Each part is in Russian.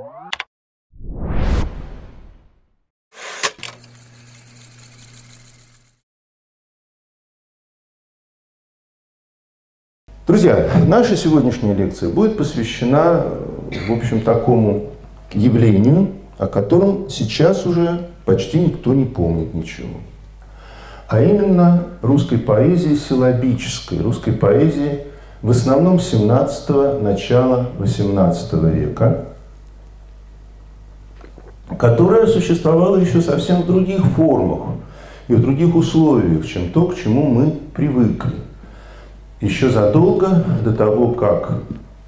Друзья, наша сегодняшняя лекция будет посвящена, в общем, такому явлению, о котором сейчас уже почти никто не помнит ничего. А именно русской поэзии силлабической, русской поэзии в основном 17-го, начала 18 века, которая существовала еще совсем в других формах и в других условиях, чем то, к чему мы привыкли. Еще задолго до того, как...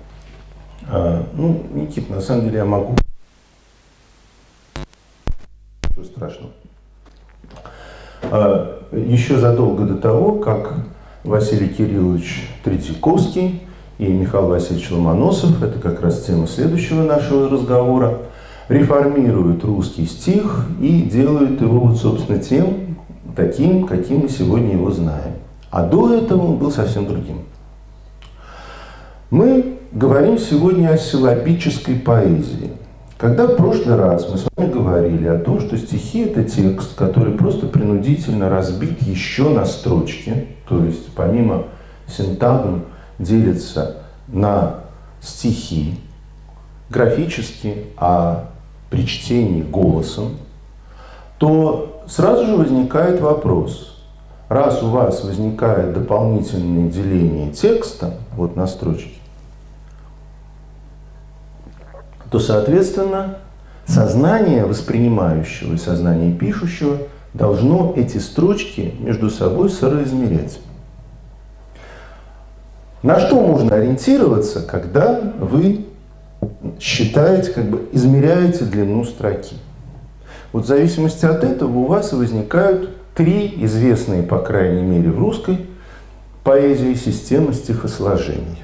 Никита, на самом деле я могу... Ничего страшного. Еще задолго до того, как Василий Кириллович Третьяковский и Михаил Васильевич Ломоносов, это как раз тема следующего нашего разговора, реформируют русский стих и делают его, вот, собственно, тем, таким, каким мы сегодня его знаем. А до этого он был совсем другим. Мы говорим сегодня о силлабической поэзии. Когда в прошлый раз мы с вами говорили о том, что стихи – это текст, который просто принудительно разбит еще на строчки, то есть помимо синтагм делится на стихи графически, а при чтении голосом, то сразу же возникает вопрос. Раз у вас возникает дополнительное деление текста, вот на строчке, то, соответственно, сознание воспринимающего и сознание пишущего должно эти строчки между собой соразмерять. На что можно ориентироваться, когда вы считаете, измеряете длину строки? Вот в зависимости от этого у вас и возникают три известные, по крайней мере, в русской поэзии системы стихосложения.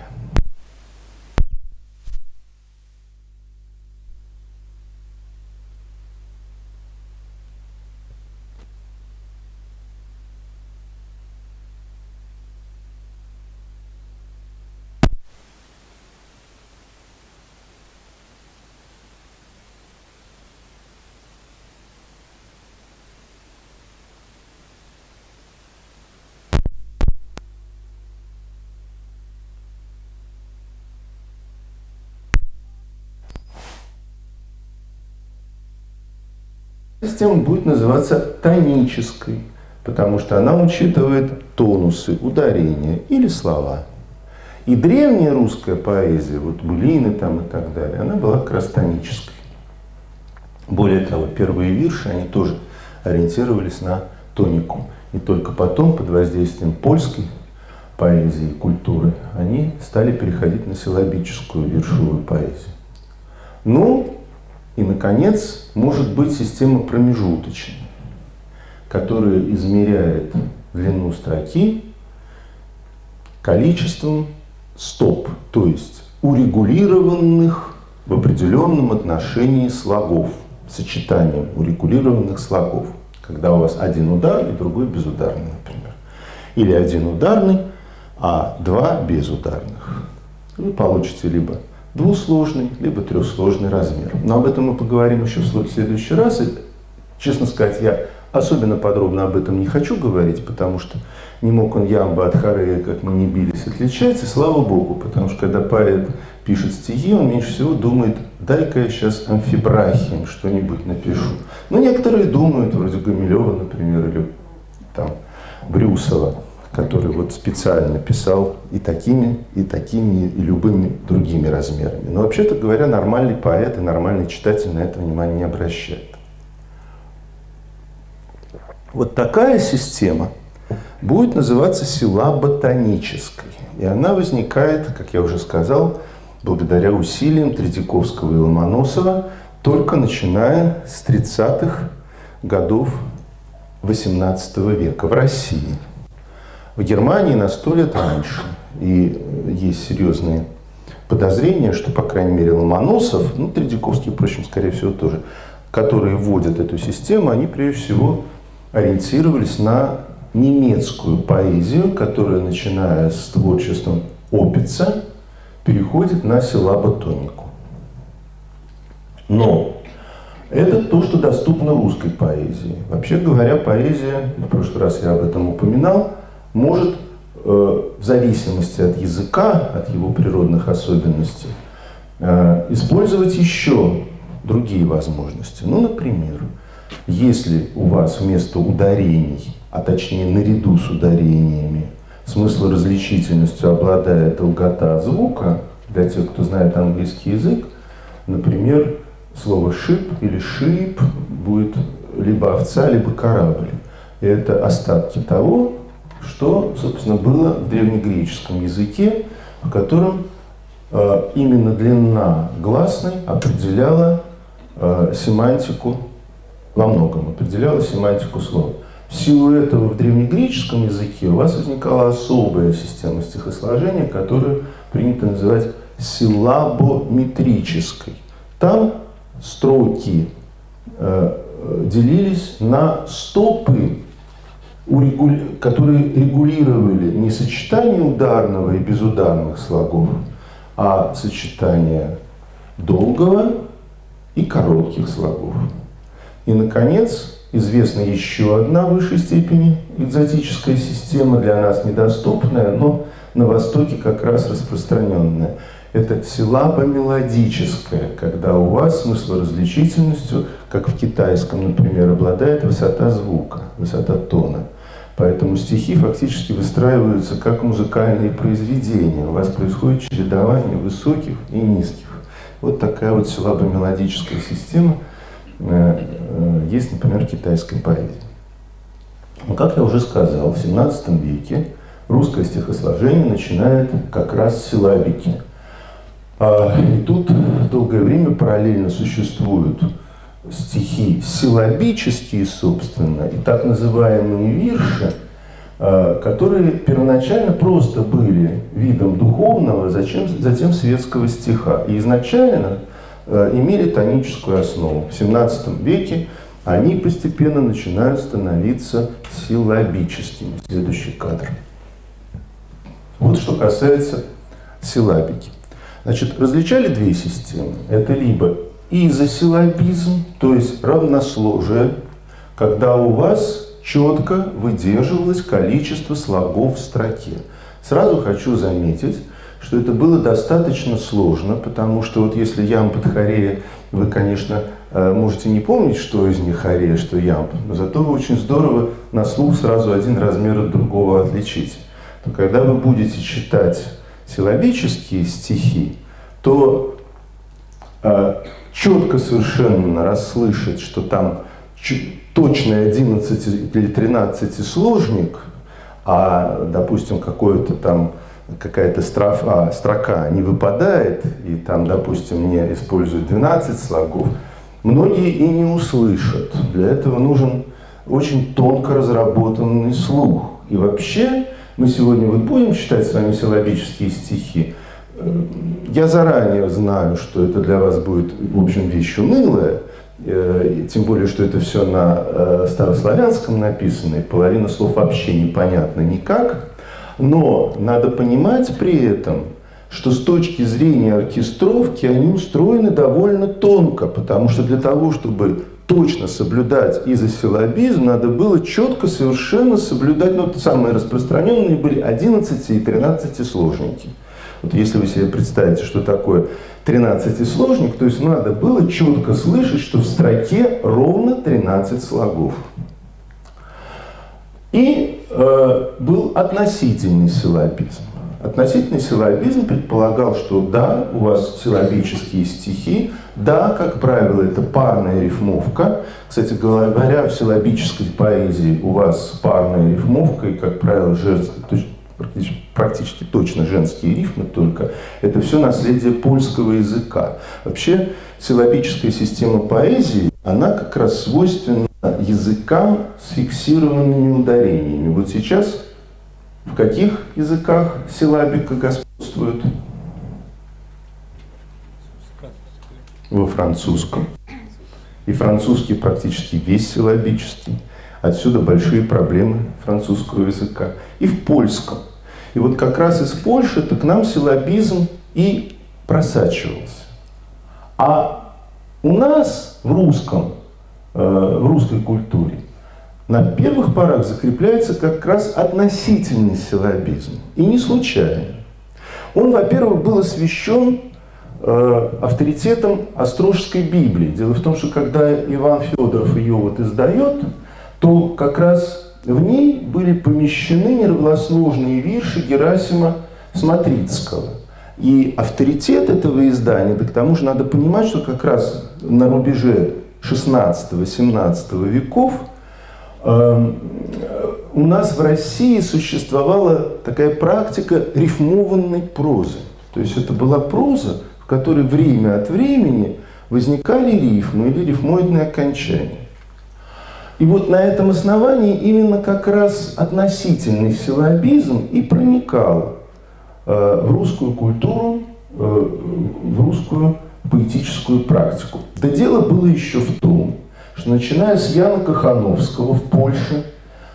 Система будет называться тонической, потому что она учитывает тонусы, ударения или слова. И древняя русская поэзия, вот былины там и так далее, она была как раз тонической. Более того, первые вирши, они тоже ориентировались на тонику. И только потом, под воздействием польской поэзии и культуры, они стали переходить на силлабическую виршовую поэзию. И, наконец, может быть система промежуточная, которая измеряет длину строки количеством стоп, то есть урегулированных в определенном отношении слогов, сочетанием урегулированных слогов, когда у вас один ударный, другой безударный, например. Или один ударный, а два безударных. Вы получите либо двусложный, либо трехсложный размер. Но об этом мы поговорим еще в следующий раз. И, честно сказать, я особенно подробно об этом не хочу говорить, потому что не мог он ямба от хорея, как мы не бились, отличать. И слава Богу, потому что когда поэт пишет стихи, он меньше всего думает, дай-ка я сейчас амфибрахием что-нибудь напишу. Но некоторые думают, вроде Гумилева, например, или там Брюсова, который вот специально писал и такими, и любыми другими размерами. Но вообще-то говоря, нормальный поэт и нормальный читатель на это внимание не обращает. Вот такая система будет называться силлабо-тонической. И она возникает, как я уже сказал, благодаря усилиям Третьяковского и Ломоносова, только начиная с 30-х годов XVIII века в России. В Германии на 100 лет раньше. И есть серьезные подозрения, что, по крайней мере, Ломоносов, Третьяковский, впрочем, скорее всего, тоже, которые вводят эту систему, они, прежде всего, ориентировались на немецкую поэзию, которая, начиная с творчеством Опица, переходит на силлаботонику. Но это то, что доступно русской поэзии. Вообще говоря, поэзия, в прошлый раз я об этом упоминал, может в зависимости от языка, от его природных особенностей, использовать еще другие возможности. Ну, например, если у вас вместо ударений, а точнее наряду с ударениями, смыслоразличительностью обладает долгота звука, для тех, кто знает английский язык, например, слово «шип» или «шип» будет либо овца, либо корабль. И это остатки того, что, собственно, было в древнегреческом языке, в котором именно длина гласной определяла семантику, во многом определяла семантику слова. В силу этого в древнегреческом языке у вас возникала особая система стихосложения, которую принято называть силлабометрической. Там строки делились на стопы, которые регулировали не сочетание ударного и безударных слогов, а сочетание долгого и коротких слогов. И, наконец, известна еще одна в высшей степени экзотическая система, для нас недоступная, но на Востоке как раз распространенная. Это силлабомелодическая, когда у вас смыслоразличительностью, как в китайском, например, обладает высота звука, высота тона. Поэтому стихи фактически выстраиваются как музыкальные произведения. У вас происходит чередование высоких и низких. Вот такая вот силлабомелодическая система есть, например, в китайской поэзии. Но, как я уже сказал, в XVII веке русское стихосложение начинает как раз с силлабики. И тут долгое время параллельно существуют стихи силлабические, собственно, и так называемые вирши, которые первоначально просто были видом духовного, затем светского стиха. И изначально имели тоническую основу. В XVII веке они постепенно начинают становиться силлабическими. Следующий кадр. Вот что касается силлабики. Значит, различали две системы. Это либо изосиллабизм, то есть равносложие, когда у вас четко выдерживалось количество слогов в строке. Сразу хочу заметить, что это было достаточно сложно, потому что вот если ямб от хорея, вы, конечно, можете не помнить, что из них хорея, что ямб, но зато вы очень здорово на слух сразу один размер от другого отличите. То когда вы будете читать силлабические стихи, то четко совершенно расслышать, что там точный 11 или 13 сложник, а, допустим, какая-то строка не выпадает, и там, допустим, не используют 12 слогов, многие и не услышат. Для этого нужен очень тонко разработанный слух. И вообще, мы сегодня вот будем читать с вами силлабические стихи. Я заранее знаю, что это для вас будет, в общем, вещь унылая, тем более, что это все на старославянском написано, и половина слов вообще непонятна никак. Но надо понимать при этом, что с точки зрения оркестровки они устроены довольно тонко, потому что для того, чтобы точно соблюдать изосиллабизм, надо было четко совершенно соблюдать, ну, самые распространенные были 11 и 13 сложники. Вот если вы себе представите, что такое 13-сложник, то есть надо было четко слышать, что в строке ровно 13 слогов. И был относительный силлабизм. Относительный силлабизм предполагал, что да, у вас силлабические стихи, да, как правило, это парная рифмовка. Кстати говоря, в силлабической поэзии у вас парная рифмовка, и, как правило, практически точно женские рифмы только. Это все наследие польского языка. Вообще, силлабическая система поэзии, она как раз свойственна языкам с фиксированными ударениями. Вот сейчас в каких языках силлабика господствует? Во французском. И французский практически весь силлабический. Отсюда большие проблемы французского языка. И в польском. И вот как раз из Польши-то к нам силлабизм и просачивался. А У нас в русской культуре на первых порах закрепляется как раз относительный силлабизм. И не случайно. Он, во-первых, был освящен авторитетом Острожской Библии. Дело в том, что когда Иван Федоров ее вот издает, то как раз в ней были помещены неравносложные вирши Герасима Смотрицкого. И авторитет этого издания, да к тому же надо понимать, что как раз на рубеже 16-17 веков у нас в России существовала такая практика рифмованной прозы. То есть это была проза, в которой время от времени возникали рифмы или рифмоидные окончания. И вот на этом основании именно как раз относительный силлабизм и проникал в русскую культуру, в русскую поэтическую практику. Да дело было еще в том, что начиная с Яна Кохановского в Польше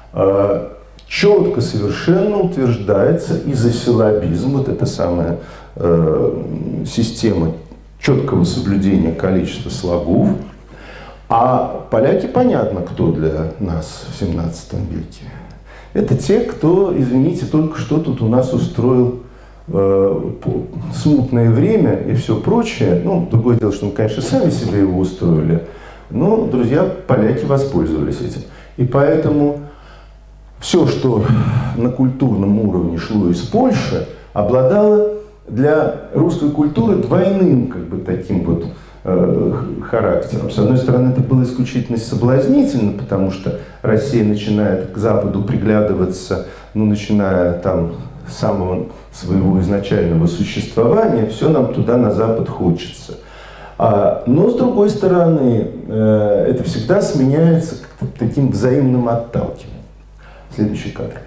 четко совершенно утверждается изосиллабизм, вот эта самая система четкого соблюдения количества слогов. А поляки, понятно, кто для нас в 17 веке. Это те, кто, извините, только что тут у нас устроил смутное время и все прочее. Ну, другое дело, что мы, конечно, сами себе его устроили. Но, друзья, поляки воспользовались этим. И поэтому все, что на культурном уровне шло из Польши, обладало для русской культуры двойным, как бы, таким вот характером. С одной стороны, это было исключительно соблазнительно, потому что Россия начинает к Западу приглядываться, ну, начиная там с самого своего изначального существования, все нам туда, на Запад, хочется. Но, с другой стороны, это всегда сменяется таким взаимным отталкиванием. Следующий кадр.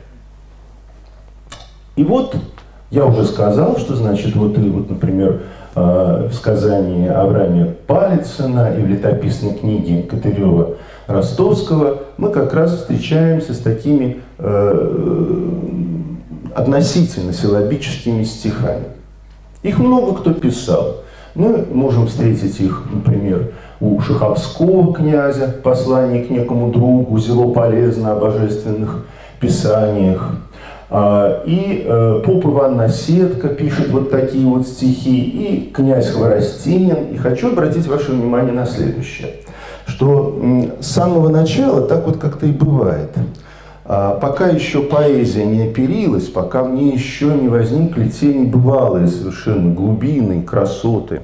И вот я уже сказал, что, значит, вот, и вот, например, в сказании Авраамия Палицына и в летописной книге Катырева-Ростовского мы как раз встречаемся с такими относительно силлабическими стихами. Их много кто писал. Мы можем встретить их, например, у Шаховского князя, послание к некому другу, зело полезно о божественных писаниях. И поп Иван Наседко пишет вот такие вот стихи, и князь Хворостинин. И хочу обратить ваше внимание на следующее, что с самого начала так вот как-то и бывает. Пока еще поэзия не оперилась, пока в ней еще не возникли те небывалые совершенно глубины и красоты,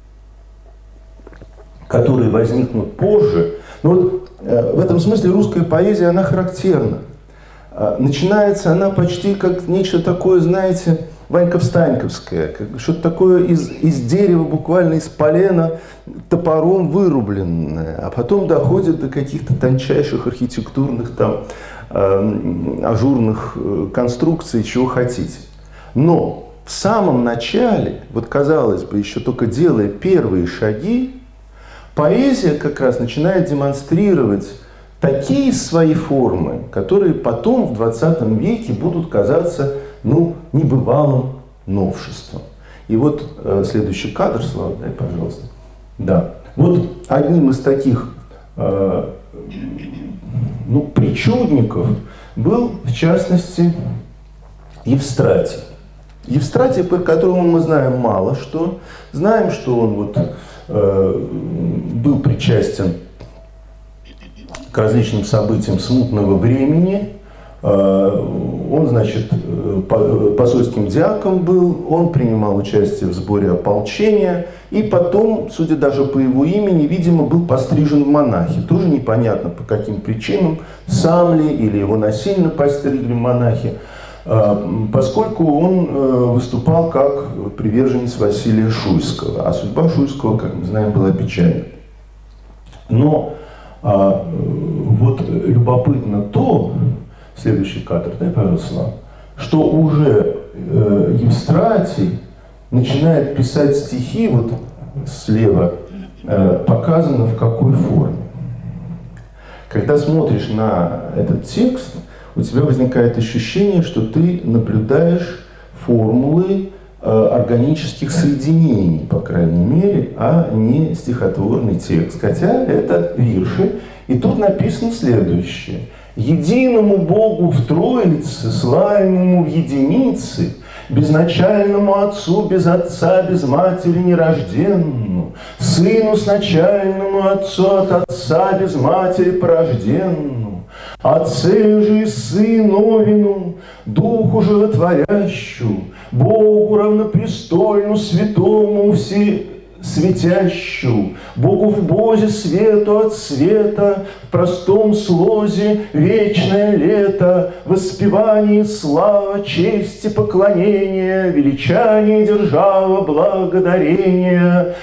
которые возникнут позже. Но вот в этом смысле русская поэзия, она характерна. Начинается она почти как нечто такое, знаете, ваньковстаньковское, что-то такое из дерева, буквально из полена, топором вырубленное, а потом доходит до каких-то тончайших архитектурных там ажурных конструкций, чего хотите. Но в самом начале, вот казалось бы, еще только делая первые шаги, поэзия как раз начинает демонстрировать такие свои формы, которые потом в 20 веке будут казаться, ну, небывалым новшеством. И вот следующий кадр, Слава, дай, пожалуйста. Да. Вот одним из таких причудников был, в частности, Евстратий. Евстратий, по которому мы знаем мало что. Знаем, что он вот, был причастен к различным событиям смутного времени. Он, значит, посольским диаком был, он принимал участие в сборе ополчения, и потом, судя даже по его имени, видимо, был пострижен в монахи. Тоже непонятно, по каким причинам, сам ли или его насильно постригли в монахи, поскольку он выступал как приверженец Василия Шуйского, а судьба Шуйского, как мы знаем, была печальна. Но вот любопытно то, следующий кадр, дай, пожалуйста, что уже Евстратий начинает писать стихи, вот слева показано в какой форме. Когда смотришь на этот текст, у тебя возникает ощущение, что ты наблюдаешь формулы органических соединений, по крайней мере, а не стихотворный текст. Хотя это вирши. И тут написано следующее. «Единому Богу в Троице, славимому в единице, безначальному Отцу, без Отца, без Матери нерожденному, Сыну с начальному Отцу от Отца, без Матери порожденному, Отце же и Сыновину, Духу животворящему, Богу равнопрестольну, святому всесветящему, Богу в Бозе свету от света, в простом слозе вечное лето, воспевание, слава, честь и поклонение, величание, держава, благодарение,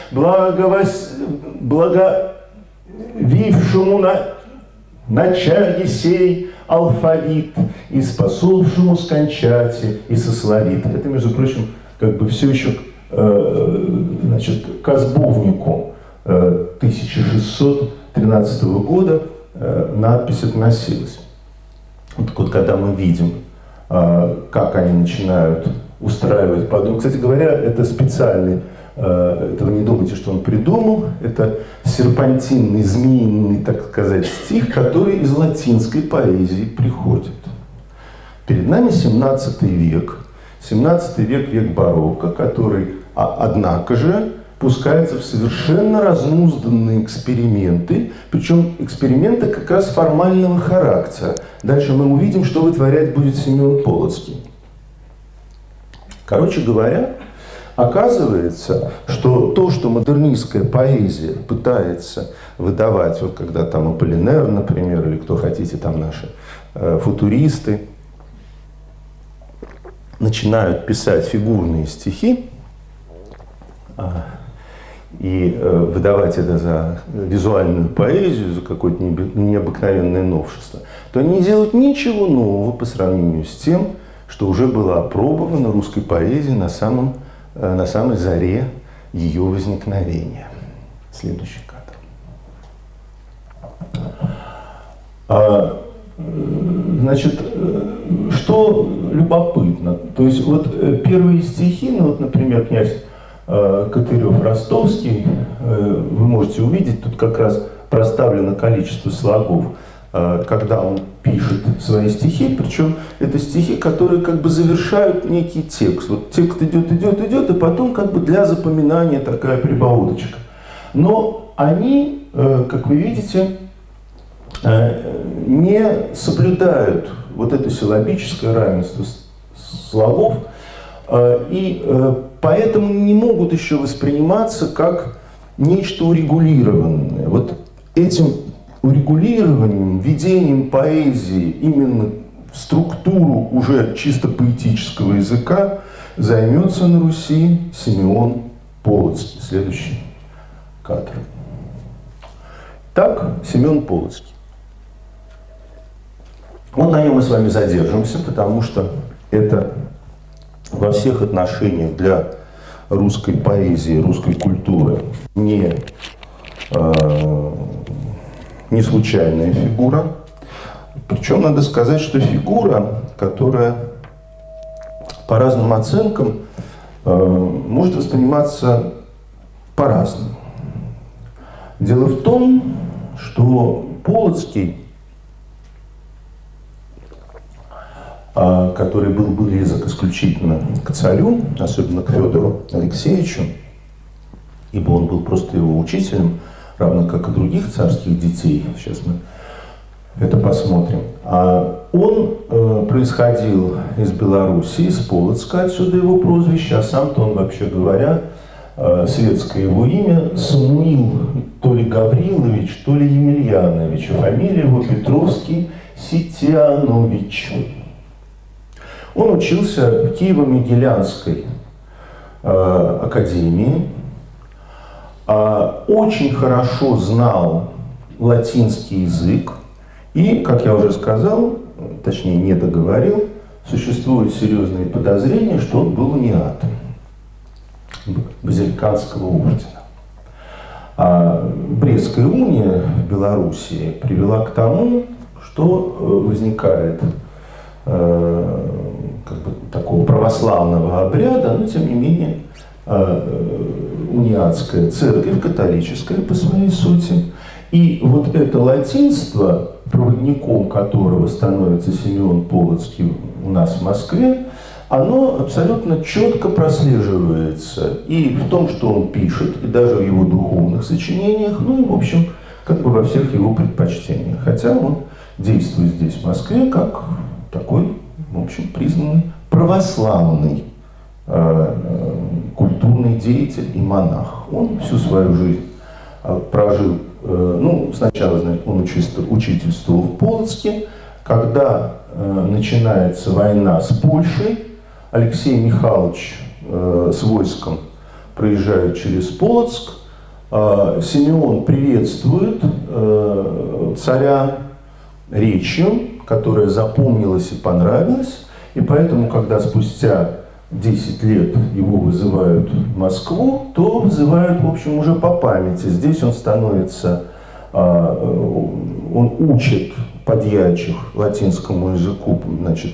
благовившему на начале сей алфавит, и способшему скончати и сословит». Это, между прочим, как бы все еще, значит, к Азбовнику 1613 года надпись относилась. Вот когда мы видим, как они начинают устраивать подобное. Кстати говоря, это специальный, это вы не думайте, что он придумал, это серпантинный, змеиный, так сказать, стих, который из латинской поэзии приходит. Перед нами 17 век, 17 век, век барокко, который, однако же, пускается в совершенно разнузданные эксперименты, причем эксперименты как раз формального характера. Дальше мы увидим, что вытворять будет Семен Полоцкий. Короче говоря, оказывается, что то, что модернистская поэзия пытается выдавать, вот когда там Аполлинер, например, или кто хотите, там наши футуристы, начинают писать фигурные стихи и выдавать это за визуальную поэзию, за какое-то необыкновенное новшество, то они не делают ничего нового по сравнению с тем, что уже было опробовано русской поэзией на самой заре ее возникновения. Следующий кадр. Значит, что любопытно, то есть вот первые стихи, ну вот, например, князь Катырев-Ростовский, вы можете увидеть, тут как раз проставлено количество слогов, когда он пишет свои стихи, причем это стихи, которые как бы завершают некий текст. Вот текст идет, идет, идет, и потом как бы для запоминания такая прибауточка. Но они, как вы видите, не соблюдают вот это силлабическое равенство слогов, и поэтому не могут еще восприниматься как нечто урегулированное. Вот этим урегулированием, введением поэзии именно в структуру уже чисто поэтического языка займется на Руси Симеон Полоцкий. Следующий кадр. Так, Семен Полоцкий. Вот на нем мы с вами задержимся, потому что это во всех отношениях для русской поэзии, русской культуры не случайная фигура. Причем надо сказать, что фигура, которая по разным оценкам может восприниматься по-разному. Дело в том, что Полоцкий, который был близок исключительно к царю, особенно к Федору Алексеевичу, ибо он был просто его учителем, равно как и других царских детей, сейчас мы это посмотрим. Он происходил из Белоруссии, из Полоцка, отсюда его прозвище, а сам-то он, вообще говоря, светское его имя Самуил то ли Гаврилович, то ли Емельянович, а фамилия его Петровский Ситянович. Он учился в Киево-Могилянской академии, очень хорошо знал латинский язык и, как я уже сказал, точнее не договорил, существуют серьезные подозрения, что он был униатом Базиликанского ордена. Брестская уния в Белоруссии привела к тому, что возникает как бы такого православного обряда, но тем не менее униатская церковь, католическая по своей сути. И вот это латинство, проводником которого становится Симеон Полоцкий у нас в Москве, оно абсолютно четко прослеживается и в том, что он пишет, и даже в его духовных сочинениях, ну и, в общем, как бы во всех его предпочтениях. Хотя он действует здесь, в Москве, как такой, в общем, признанный православный культурный деятель и монах. Он всю свою жизнь прожил, ну, сначала, значит, он учительствовал в Полоцке. Когда начинается война с Польшей, Алексей Михайлович с войском проезжает через Полоцк. Симеон приветствует царя речью, которая запомнилась и понравилась. И поэтому, когда спустя 10 лет его вызывают в Москву, то вызывают, в общем, уже по памяти. Здесь он становится, он учит подьячих латинскому языку, значит,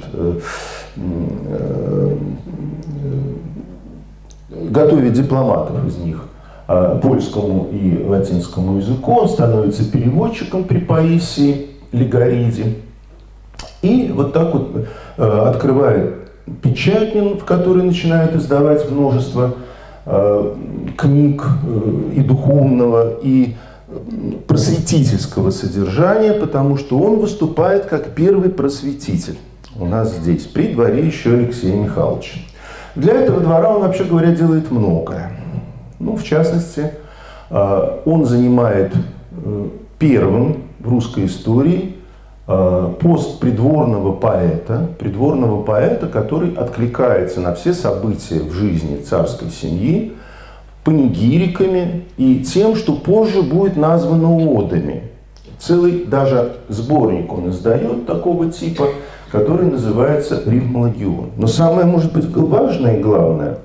готовит дипломатов из них польскому и латинскому языку. Он становится переводчиком при Паисии Легариде. И вот так вот открывает печатнин, в который начинает издавать множество книг и духовного, и просветительского содержания, потому что он выступает как первый просветитель у нас здесь, при дворе еще Алексея Михайловича. Для этого двора он, вообще говоря, делает многое. Ну, в частности, он занимает первым в русской истории пост придворного поэта, который откликается на все события в жизни царской семьи панигириками и тем, что позже будет названо одами. Целый даже сборник он издает такого типа, который называется «Рифмологион». Но самое, может быть, важное и главное,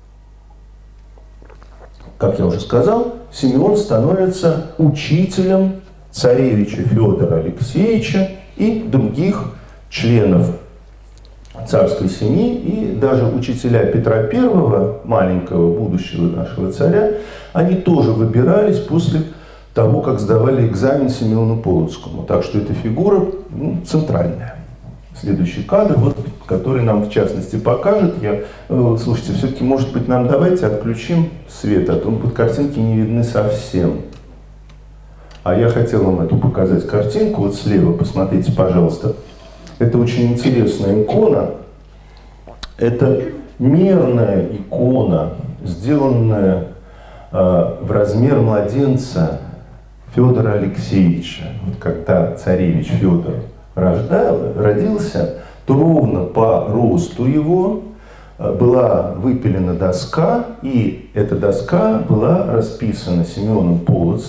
как я уже сказал, Симеон становится учителем царевича Федора Алексеевича и других членов царской семьи, и даже учителя Петра I, маленького будущего нашего царя, они тоже выбирались после того, как сдавали экзамен Симеону Полоцкому. Так что эта фигура, ну, центральная. Следующий кадр, вот, который нам в частности покажет. Слушайте, все-таки, может быть, нам давайте отключим свет, а то картинки не видны совсем. А я хотел вам эту показать картинку. Вот слева, посмотрите, пожалуйста. Это очень интересная икона. Это мерная икона, сделанная в размер младенца Федора Алексеевича. Вот когда царевич Федор родился, то ровно по росту его была выпилена доска, и эта доска была расписана Симоном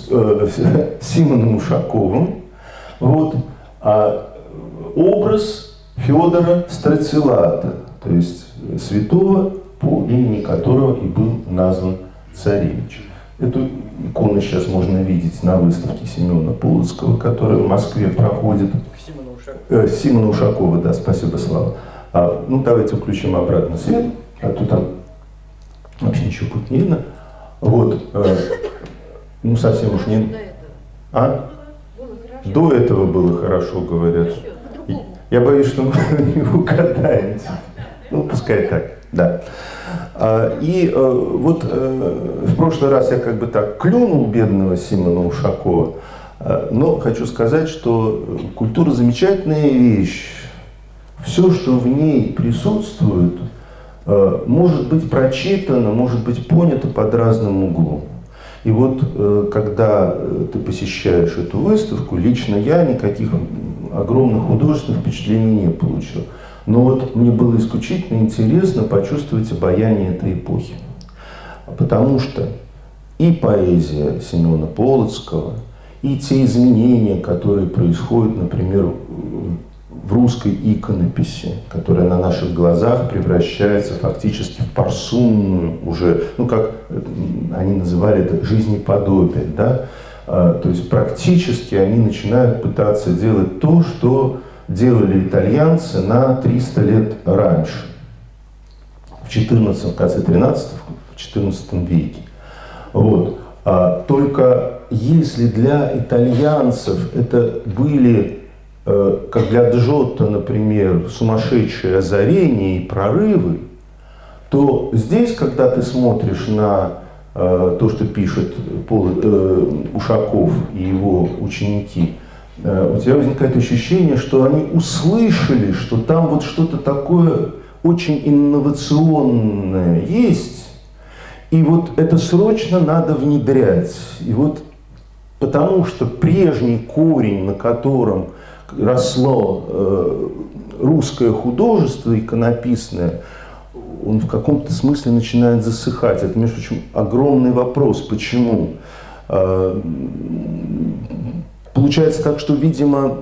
Ушаковым. Вот, образ Федора Страцилата, то есть святого, по имени которого и был назван царевич. Эту икону сейчас можно видеть на выставке Семена Полоцкого, которая в Москве проходит. Симона Ушакова, да, спасибо, Слава. Ну, давайте включим обратно свет, а то там вообще ничего будет не видно. Вот, ну, совсем уж не... До этого было хорошо, говорят. Я боюсь, что мы не угадаете. Ну, пускай так, да. И вот в прошлый раз я как бы так клюнул бедного Симона Ушакова, но хочу сказать, что культура замечательная вещь. Все, что в ней присутствует, может быть прочитано, может быть понято под разным углом. И вот когда ты посещаешь эту выставку, лично я никаких огромных художественных впечатлений не получил. Но вот мне было исключительно интересно почувствовать обаяние этой эпохи. Потому что и поэзия Семена Полоцкого, и те изменения, которые происходят, например, в русской иконописи, которая на наших глазах превращается фактически в парсунную уже, ну как они называли это, жизнеподобие, да? То есть практически они начинают пытаться делать то, что делали итальянцы на 300 лет раньше. в конце 13-го, в 14 веке. Вот. Только если для итальянцев это были, как для Джотто, например, сумасшедшие озарения и прорывы, то здесь, когда ты смотришь на то, что пишет Ушаков и его ученики, у тебя возникает ощущение, что они услышали, что там вот что-то такое очень инновационное есть, и вот это срочно надо внедрять. И вот потому что прежний корень, на котором росло русское художество иконописное, он в каком-то смысле начинает засыхать. Это, между прочим, огромный вопрос. Почему? Получается так, что, видимо,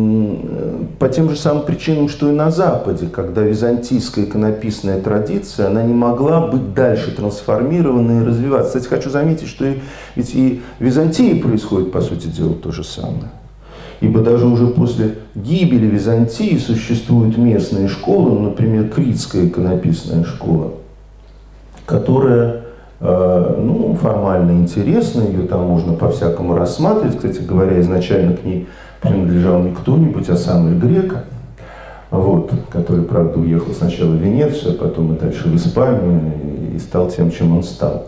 по тем же самым причинам, что и на Западе, когда византийская иконописная традиция, она не могла быть дальше трансформирована и развиваться. Кстати, хочу заметить, что ведь и в Византии происходит, по сути дела, то же самое. Ибо даже уже после гибели Византии существуют местные школы, например, Критская иконописная школа, которая формально интересна, ее там можно по-всякому рассматривать. Кстати говоря, изначально к ней принадлежал не кто-нибудь, а сам Грека, вот, который, правда, уехал сначала в Венецию, а потом и дальше в Испанию и стал тем, чем он стал.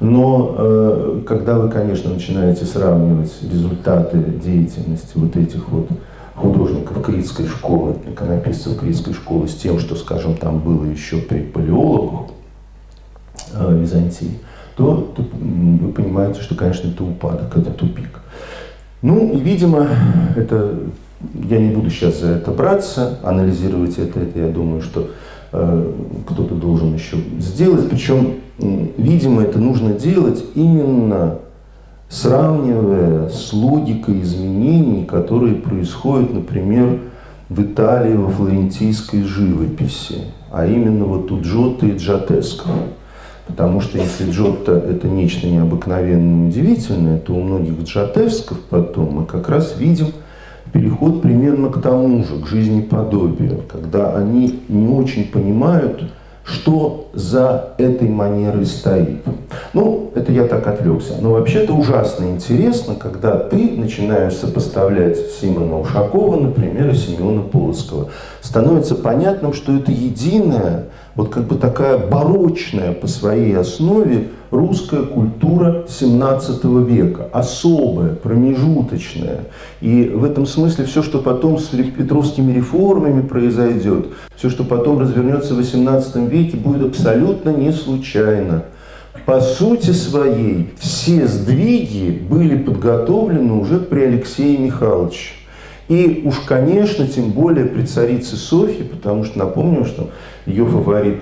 Но когда вы, конечно, начинаете сравнивать результаты деятельности вот этих вот художников Критской школы, иконописцев Критской школы, с тем, что, скажем, там было еще при Палеологу Византии, то вы понимаете, что, конечно, это упадок, это тупик. Ну, и, видимо, это, я не буду сейчас за это браться, анализировать это я думаю, что кто-то должен еще сделать. Причем, видимо, это нужно делать именно сравнивая с логикой изменений, которые происходят, например, в Италии во флорентийской живописи, а именно вот у Джотто и Джотеско. Потому что если Джотто это нечто необыкновенное, удивительное, то у многих джотевсков потом мы как раз видим переход примерно к тому же, к жизнеподобию, когда они не очень понимают, что за этой манерой стоит. Ну, это я так отвлекся. Но вообще-то ужасно интересно, когда ты начинаешь сопоставлять Симона Ушакова, например, и Семена Полоцкого. Становится понятным, что это единая, вот как бы такая барочная по своей основе русская культура 17 века, особая, промежуточная. И в этом смысле все, что потом с петровскими реформами произойдет, все, что потом развернется в 18 веке, будет абсолютно не случайно. По сути своей все сдвиги были подготовлены уже при Алексее Михайловиче. И уж, конечно, тем более при царице Софье, потому что напомню, что ее фаворит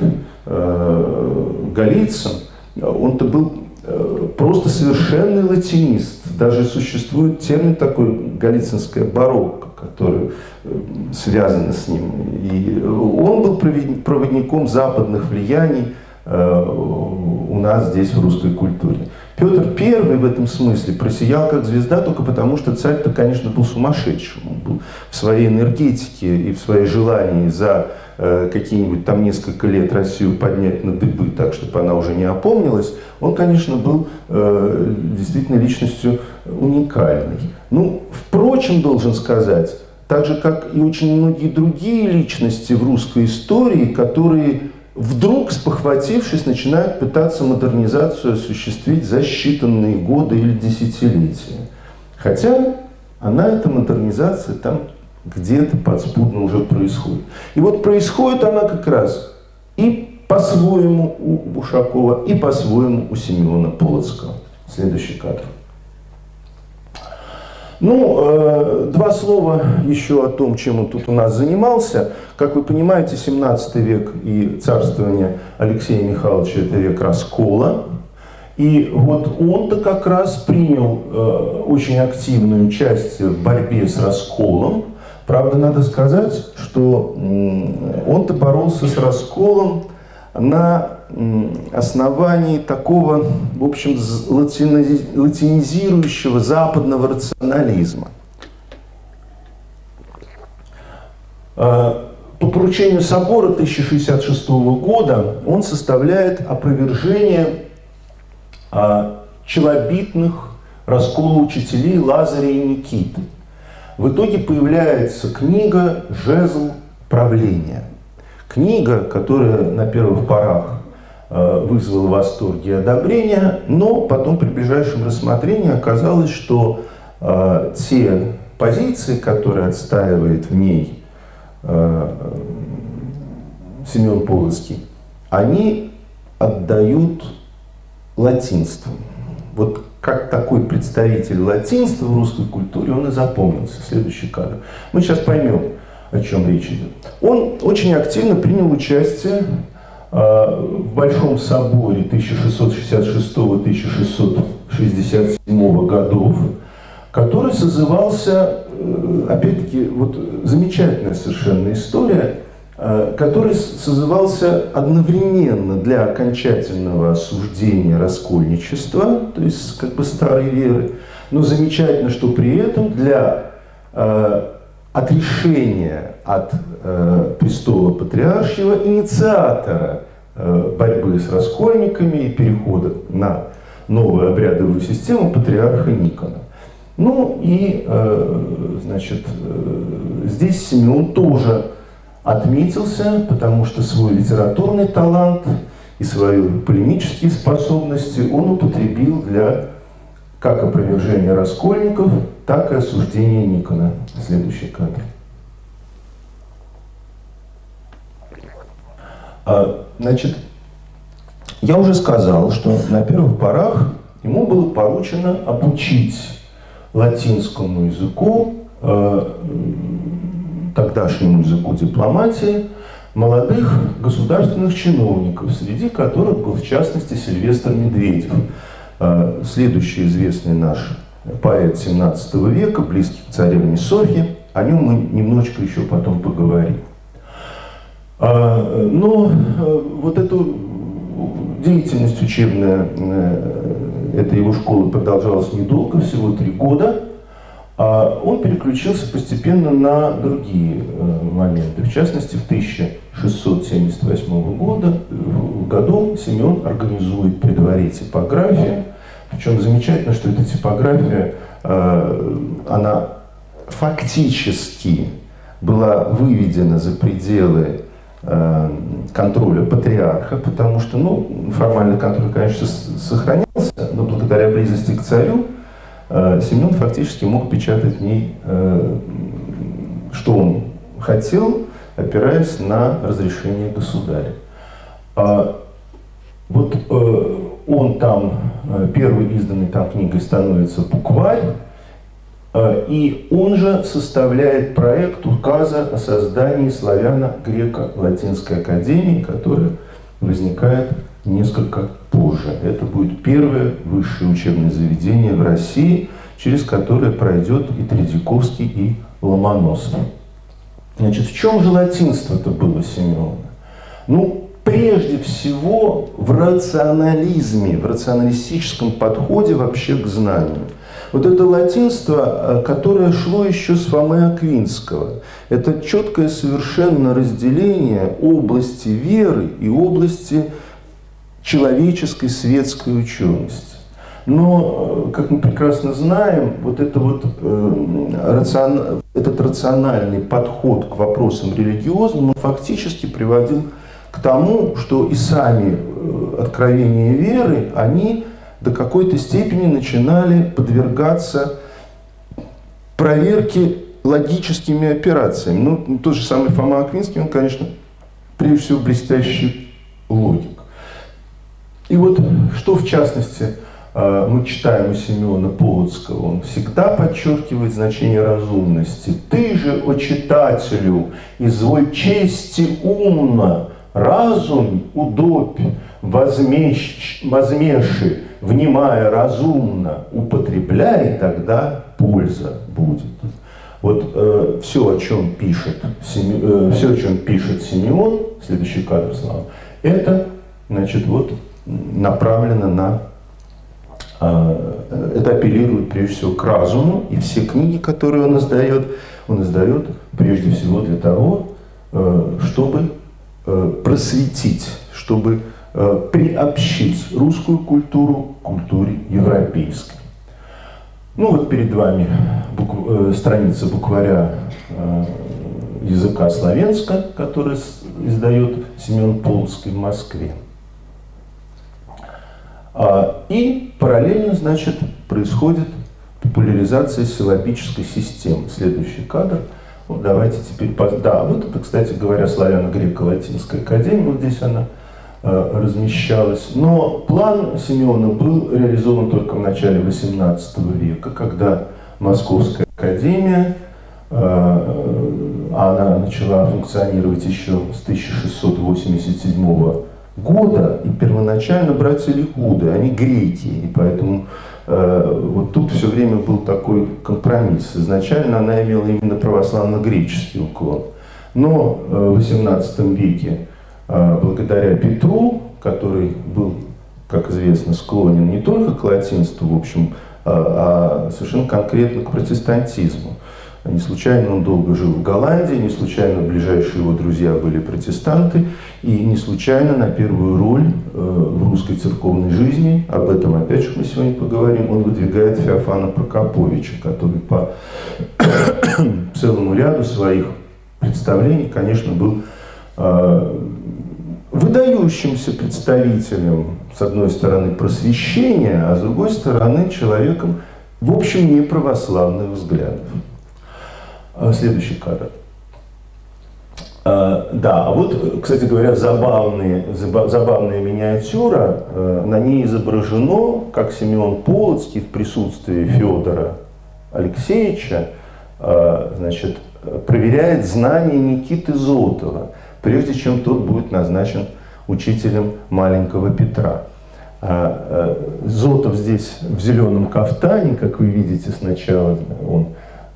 Голицын, он-то был просто совершенный латинист. Даже существует термин такой голицынское барокко, который связан с ним. И он был проводником западных влияний у нас здесь в русской культуре. Петр I в этом смысле просиял как звезда только потому, что царь-то, конечно, был сумасшедшим. Он был в своей энергетике и в своей желании за какие-нибудь там несколько лет Россию поднять на дыбы, так, чтобы она уже не опомнилась. Он, конечно, был действительно личностью уникальной. Ну, впрочем, должен сказать, так же, как и очень многие другие личности в русской истории, которые вдруг, спохватившись, начинают пытаться модернизацию осуществить за считанные годы или десятилетия. Хотя она, эта модернизация, там где-то подспудно уже происходит. И вот происходит она как раз и по-своему у Ушакова, и по-своему у Семена Полоцкого. Следующий кадр. Ну, два слова еще о том, чем он тут у нас занимался. Как вы понимаете, 17 век и царствование Алексея Михайловича – это век раскола. И вот он-то как раз принял очень активное участие в борьбе с расколом. Правда, надо сказать, что он-то боролся с расколом на основании такого, в общем, латинизирующего западного рационализма. по поручению собора 1066 года он составляет опровержение челобитных раскола учителей Лазаря и Никиты. В итоге появляется книга «Жезл правления». Книга, которая на первых порах вызвала восторг и одобрение, но потом при ближайшем рассмотрении оказалось, что те позиции, которые отстаивает в ней Семен Полоцкий, они отдают латинству. Вот как такой представитель латинства в русской культуре он и запомнился. Следующий кадр. Мы сейчас поймем, о чем речь идет. Он очень активно принял участие в Большом соборе 1666-1667 годов, который созывался, опять-таки, вот замечательная совершенно история, который созывался одновременно для окончательного осуждения раскольничества, то есть как бы старой веры, но замечательно, что при этом для отрешения от престола патриаршего инициатора борьбы с раскольниками и перехода на новую обрядовую систему патриарха Никона. Ну и, значит, здесь Симеон тоже отметился, потому что свой литературный талант и свои полемические способности он употребил для как опровержения раскольников, так и осуждения Никона. Следующий кадр. Значит, я уже сказал, что на первых порах ему было поручено обучить латинскому языку, тогдашнему языку дипломатии, молодых государственных чиновников, среди которых был, в частности, Сильвестр Медведев, следующий известный наш поэт XVII века, близкий к царевне Софье. О нем мы немножечко еще потом поговорим. Но вот эту деятельность учебная этой его школы продолжалась недолго, всего 3 года. Он переключился постепенно на другие моменты. В частности, в 1678 году Симеон организует при дворе типографию. Причем замечательно, что эта типография, она фактически была выведена за пределы контроля патриарха, потому что, ну, формальный контроль, конечно, сохранялся, но благодаря близости к царю Симеон фактически мог печатать в ней, что он хотел, опираясь на разрешение государя. Вот он там, первой изданной там книгой становится «Букварь», и он же составляет проект указа о создании славяно-греко-латинской академии, которая возникает несколько позже. Это будет первое высшее учебное заведение в России, через которое пройдет и Тредяковский, и Ломоносов. Значит, в чем же латинство-то было Симеона? Ну, прежде всего в рационализме, в рационалистическом подходе вообще к знанию. Вот это латинство, которое шло еще с Фомы Аквинского, это четкое совершенно разделение области веры и области человеческой светской учености. Но, как мы прекрасно знаем, вот, этот рациональный подход к вопросам религиозным фактически приводил к тому, что и сами откровения веры, они до какой-то степени начинали подвергаться проверке логическими операциями. Ну, тот же самый Фома Аквинский, он, конечно, прежде всего блестящий логик. И вот что, в частности, мы читаем у Семена Полоцкого, он всегда подчеркивает значение разумности. «Ты же, о читателю, изволь чести умно, разум удобь, возмеши, внимая разумно, употребляй, тогда польза будет». Вот все, о чем пишет Симеон, следующий кадр, Слава, это, значит, вот направлено на... Это апеллирует прежде всего к разуму, и все книги, которые он издает прежде всего для того, чтобы просветить, чтобы приобщить русскую культуру к культуре европейской. Ну вот перед вами страница букваря языка славянска, который издает Семен Полоцкий в Москве. И параллельно, значит, происходит популяризация силлабической системы. Следующий кадр. Вот давайте теперь... Да, вот это, кстати говоря, славяно-греко-латинская академия, вот здесь она размещалась. Но план Семена был реализован только в начале XVIII века, когда Московская академия, она начала функционировать еще с 1687 года, и первоначально братья Ликуды, они греки, и поэтому вот тут все время был такой компромисс. Изначально она имела именно православно-греческий уклон. Но в XVIII веке, благодаря Петру, который был, как известно, склонен не только к латинству, в общем, а совершенно конкретно к протестантизму. Не случайно он долго жил в Голландии, не случайно ближайшие его друзья были протестанты, и не случайно на первую роль в русской церковной жизни, об этом опять же мы сегодня поговорим, он выдвигает Феофана Прокоповича, который по целому ряду своих представлений, конечно, был выдающимся представителем, с одной стороны, просвещения, а с другой стороны, человеком, в общем, неправославных взглядов. Следующий кадр. Да, вот, кстати говоря, забавная миниатюра. На ней изображено, как Семен Полоцкий в присутствии Федора Алексеевича, значит, проверяет знания Никиты Зотова, прежде чем тот будет назначен учителем маленького Петра. Зотов здесь в зеленом кафтане, как вы видите сначала, он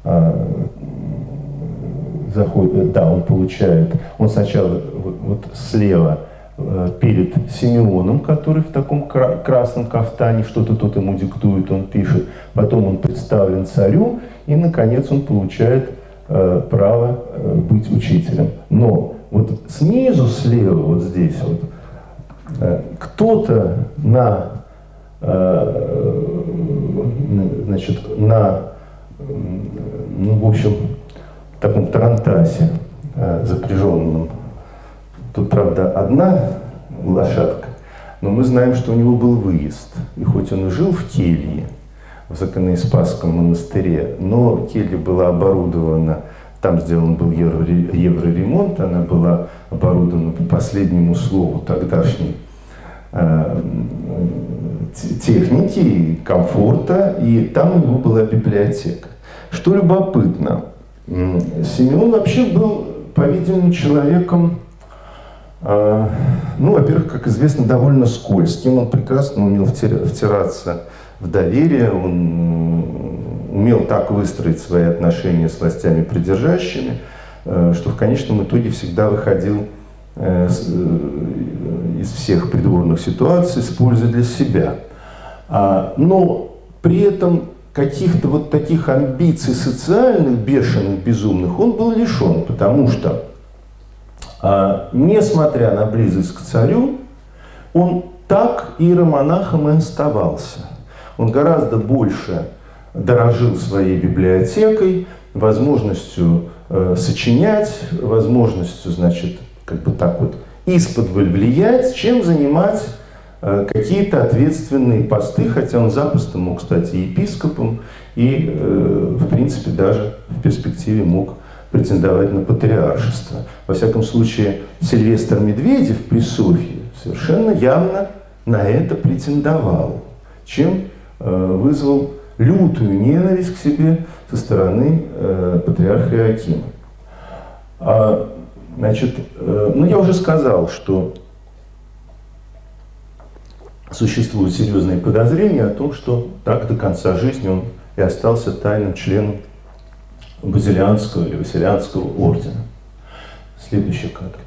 заходит, да, он получает, он сначала вот слева перед Симеоном, который в таком красном кафтане, что-то тот ему диктует, он пишет, потом он представлен царю, и, наконец, он получает право быть учителем. Но вот снизу, слева, вот здесь вот, кто-то значит, ну, в общем, в таком тарантасе запряженном. Тут, правда, одна лошадка, но мы знаем, что у него был выезд. И хоть он и жил в келье, в Законоиспасском монастыре, но келья была оборудована, там сделан был евроремонт, она была оборудована по последнему слову тогдашней техники, комфорта, и там у него была библиотека. Что любопытно, Симеон вообще был, по-видимому, человеком, ну, во-первых, как известно, довольно скользким. Он прекрасно умел втираться в доверие, он умел так выстроить свои отношения с властями придержащими, что в конечном итоге всегда выходил из всех придворных ситуаций с пользой для себя. Но при этом каких-то вот таких амбиций социальных, бешеных, безумных, он был лишен, потому что, несмотря на близость к царю, он так иеромонахом и оставался. Он гораздо больше дорожил своей библиотекой, возможностью сочинять, возможностью, значит, как бы так вот исподволь влиять, чем занимать какие-то ответственные посты, хотя он запросто мог стать и епископом, и, в принципе, даже в перспективе мог претендовать на патриаршество. Во всяком случае, Сильвестр Медведев при Софье совершенно явно на это претендовал, чем вызвал лютую ненависть к себе со стороны патриарха Иоакима. Значит, ну, я уже сказал, что существуют серьезные подозрения о том, что так до конца жизни он и остался тайным членом Базилианского или Василианского ордена. Следующий кадр.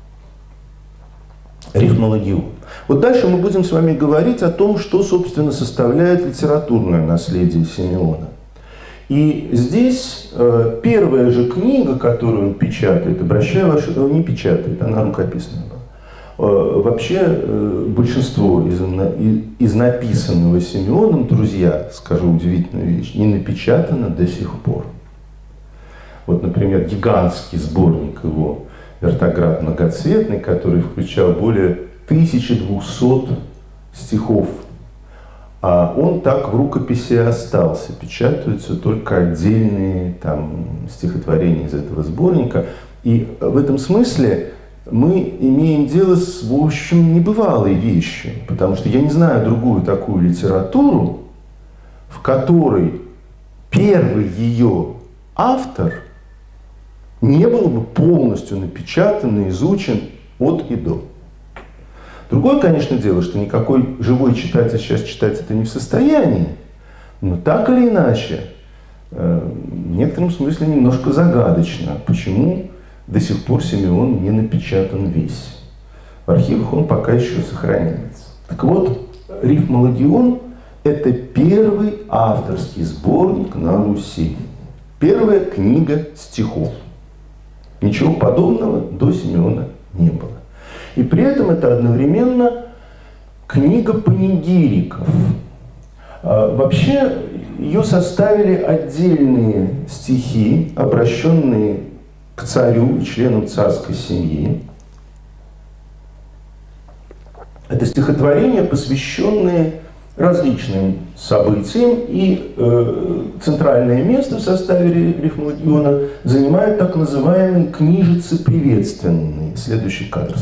Рифмологион. Вот дальше мы будем с вами говорить о том, что, собственно, составляет литературное наследие Симеона. И здесь первая же книга, которую он печатает, обращаю ваше... не печатает, она рукописная была. Вообще большинство из написанного Симеоном, друзья, скажу удивительную вещь, не напечатано до сих пор. Вот, например, гигантский сборник его «Вертоград многоцветный», который включал более 1200 стихов. А он так в рукописи остался. Печатаются только отдельные там стихотворения из этого сборника. И в этом смысле мы имеем дело с, в общем, небывалой вещью. Потому что я не знаю другую такую литературу, в которой первый ее автор не был бы полностью напечатан и изучен от и до. Другое, конечно, дело, что никакой живой читатель сейчас читать это не в состоянии, но так или иначе, в некотором смысле немножко загадочно, почему до сих пор Симеон не напечатан весь. В архивах он пока еще сохраняется. Так вот, «Рифмологион» – это первый авторский сборник на Руси. Первая книга стихов. Ничего подобного до Симеона не было. И при этом это одновременно книга панигириков. Вообще ее составили отдельные стихи, обращенные к царю и членам царской семьи. Это стихотворения, посвященные различным событиям, и центральное место в составе «Рифмологиона» занимают так называемые книжицы приветственные. Следующий кадр.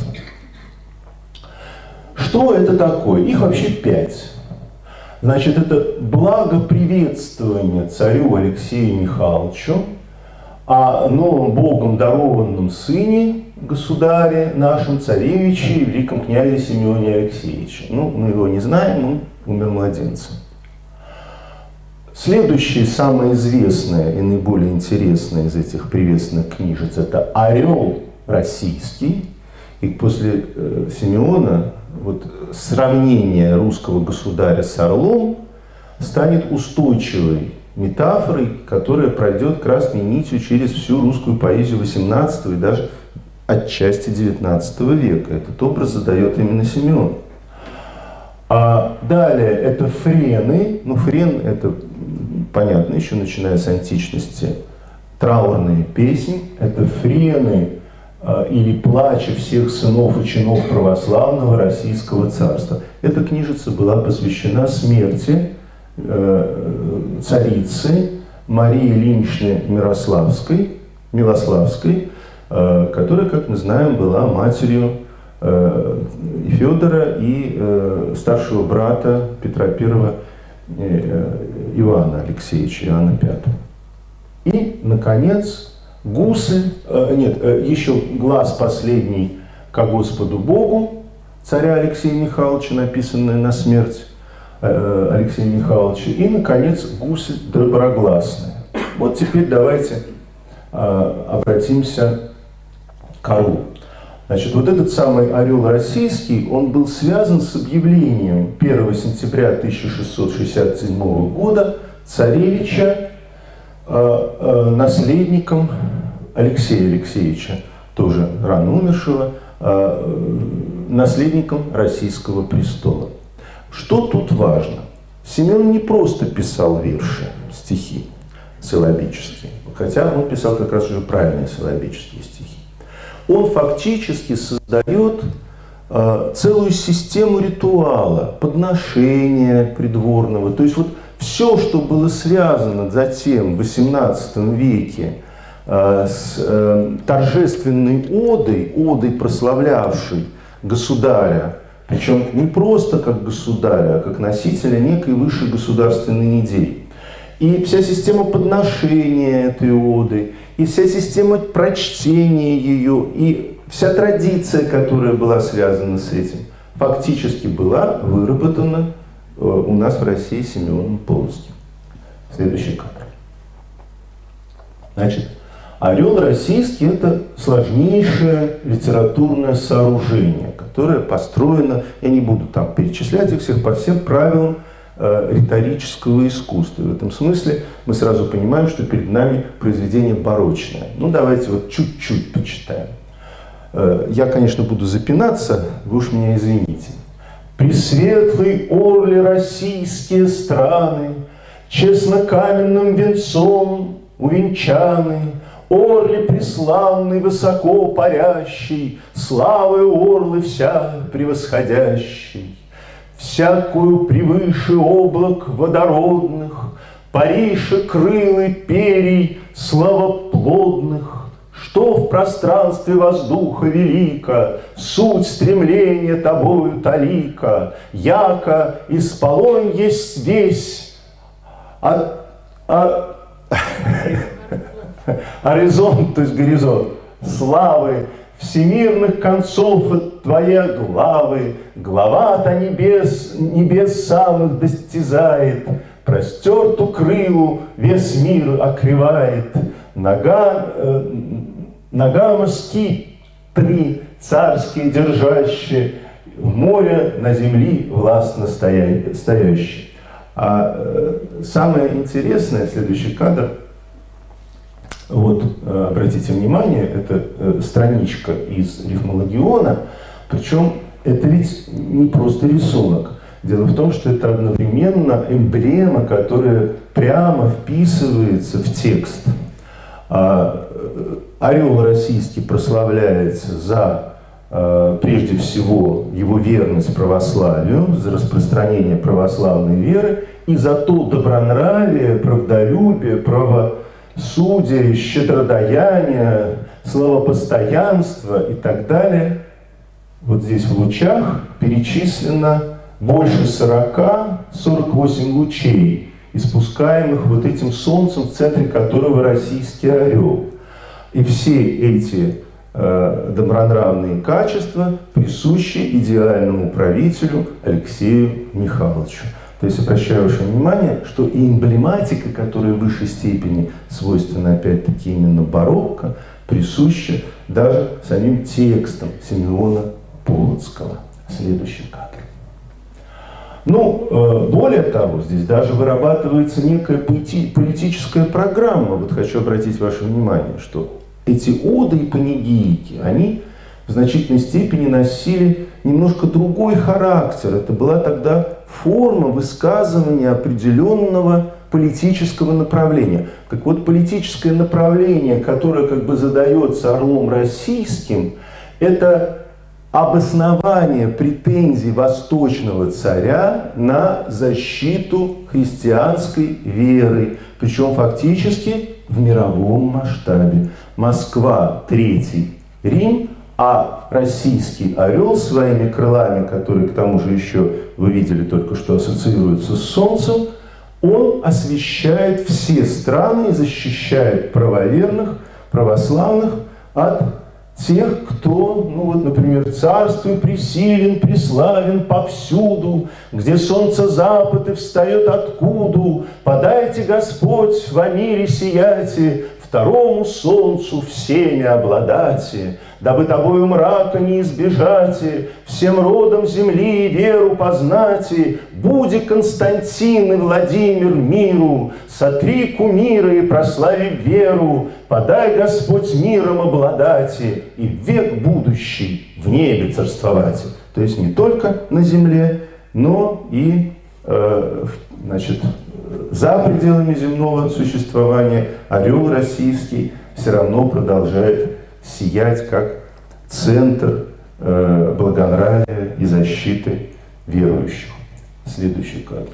Что это такое? Их вообще 5. Значит, это благоприветствование царю Алексею Михайловичу о новом Богом дарованном сыне, государе нашем, царевиче, великом князе Симеоне Алексеевиче. Ну, мы его не знаем, он умер младенцем. Следующее, самое известное и наиболее интересное из этих приветственных книжец, это «Орел российский». И после Симеона вот сравнение русского государя с орлом станет устойчивой метафорой, которая пройдет красной нитью через всю русскую поэзию XVIII и даже отчасти XIX века. Этот образ задает именно Симеон. А далее это френы. Ну, френ – это понятно, еще начиная с античности. Траурные песни – это френы или плача всех сынов и чинов православного Российского царства. Эта книжица была посвящена смерти царицы Марии Ильиничны Милославской, которая, как мы знаем, была матерью и Федора, и старшего брата Петра I Ивана Алексеевича, Иоанна V. И, наконец, еще глаз последний ко Господу Богу царя Алексея Михайловича, написанное на смерть Алексея Михайловича, и, наконец, гусель доброгласная. Вот теперь давайте обратимся к орлу. Значит, вот этот самый орел российский, он был связан с объявлением 1 сентября 1667 года царевича наследником Алексея Алексеевича, тоже рано умершего, наследником российского престола. Что тут важно? Симеон не просто писал верши, стихи силлабические, хотя он писал как раз уже правильные силлабические стихи. Он фактически создает целую систему ритуала, подношения придворного. То есть вот все, что было связано затем в XVIII веке с торжественной одой, прославлявшей государя, причем не просто как государя, а как носителя некой высшей государственной идеи. И вся система подношения этой оды, и вся система прочтения ее, и вся традиция, которая была связана с этим, фактически была выработана у нас в России Симеоном Полоцким. Следующий кадр. Значит, орел российский – это сложнейшее литературное сооружение, которое построено, я не буду там перечислять их всех, по всем правилам риторического искусства. И в этом смысле мы сразу понимаем, что перед нами произведение барочное. Ну, давайте вот чуть-чуть почитаем. Я, конечно, буду запинаться, вы уж меня извините. «Пресветлый орли российские страны, честно каменным венцом увенчаны, орли преславный, высоко парящий, славы орлы вся превосходящий, всякую превыше облак водородных, парише крылы перий славоплодных, что в пространстве воздуха велика, суть стремления тобою талика, яко исполонь есть весь горизонт, то есть горизонт славы, всемирных концов от твоей главы, глава-то небес самых достизает, простерту крылу весь мир окрывает, нога морски три царские держащие, в море на земли властно стоящие. А самое интересное, следующий кадр, вот, обратите внимание, это страничка из Рифмологиона, причем это ведь не просто рисунок. Дело в том, что это одновременно эмблема, которая прямо вписывается в текст. Орел российский прославляется за, прежде всего, его верность православию, за распространение православной веры и за то добронравие, правдолюбие, правосудие, щедродаяния, словопостоянство и так далее. Вот здесь в лучах перечислено больше 48 лучей, испускаемых вот этим солнцем, в центре которого российский орел. И все эти добронравные качества присущи идеальному правителю Алексею Михайловичу. То есть обращаю ваше внимание, что и эмблематика, которая в высшей степени свойственна опять-таки именно барокко, присуща даже самим текстам Симеона Полоцкого. Следующий кадр. Ну, более того, здесь даже вырабатывается некая политическая программа. Вот хочу обратить ваше внимание, что эти оды и панигирики, они в значительной степени носили немножко другой характер. Это была тогда форма высказывания определенного политического направления. Так вот, политическое направление, которое как бы задается орлом российским, это обоснование претензий восточного царя на защиту христианской веры, причем фактически в мировом масштабе. Москва, Третий Рим, а российский орел своими крылами, которые к тому же еще, вы видели только что, ассоциируются с солнцем, он освещает все страны и защищает правоверных, православных от тех, кто, ну вот, например, царствуй пресилен, преславен повсюду, где солнце запад и встает откуда, подайте, Господь, во мире сияйте, второму солнцу всеми обладате, дабы тобою мрака не избежате, всем родом земли веру познате, буди Константин и Владимир миру, сотри кумира и прослави веру, подай, Господь, миром обладате, и век будущий в небе царствовате. То есть не только на земле, но и, значит, за пределами земного существования орел российский все равно продолжает сиять как центр благонравия и защиты верующих. Следующий кадр.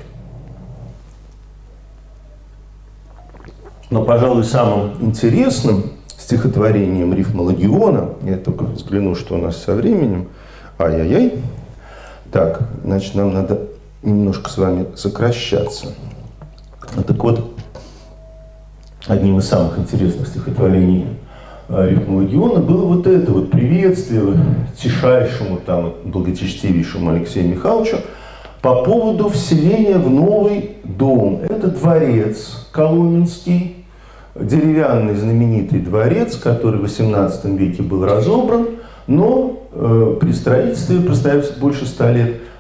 Но, пожалуй, самым интересным стихотворением Рифмологиона, я только взгляну, что у нас со временем, ай-яй-яй, так, значит, нам надо немножко с вами сокращаться. Так вот, одним из самых интересных стихотворений Рифмологиона было вот это вот приветствие тишайшему, там, благочестивейшему Алексею Михайловичу по поводу вселения в новый дом. Это дворец Коломенский, деревянный знаменитый дворец, который в XVIII веке был разобран, но при строительстве, простояв больше 100 лет,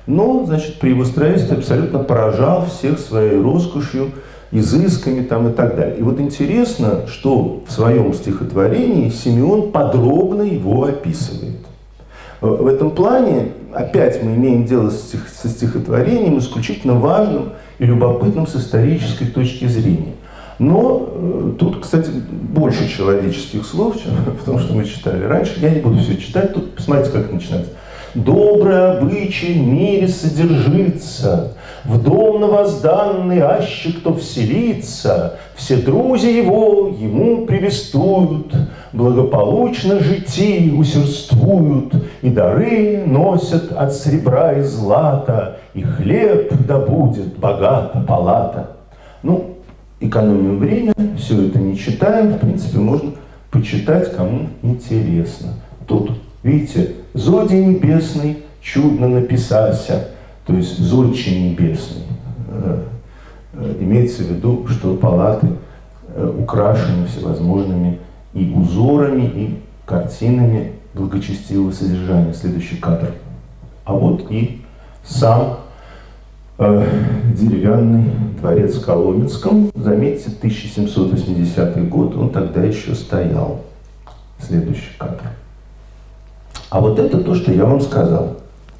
но, значит, при его строительстве абсолютно поражал всех своей роскошью, изысками там и так далее. И вот интересно, что в своем стихотворении Симеон подробно его описывает. В этом плане опять мы имеем дело со стихотворением исключительно важным и любопытным с исторической точки зрения. Но тут, кстати, больше человеческих слов, чем в том, что мы читали раньше. Я не буду все читать, тут посмотрите, как это начинается. «Добрый обычай в мире содержится, в дом новозданный аще кто вселится, все друзья его ему привестуют, благополучно жити усердствуют, и дары носят от серебра и злата, и хлеб да будет богата палата». Ну, экономим время, все это не читаем, в принципе, можно почитать, кому интересно. Тут, видите, «Зодий небесный чудно написался», то есть «Зодчий небесный». Имеется в виду, что палаты украшены всевозможными и узорами, и картинами благочестивого содержания. Следующий кадр. А вот и сам деревянный дворец в Коломенском. Заметьте, 1780 год, он тогда еще стоял. Следующий кадр. А вот это то, что я вам сказал.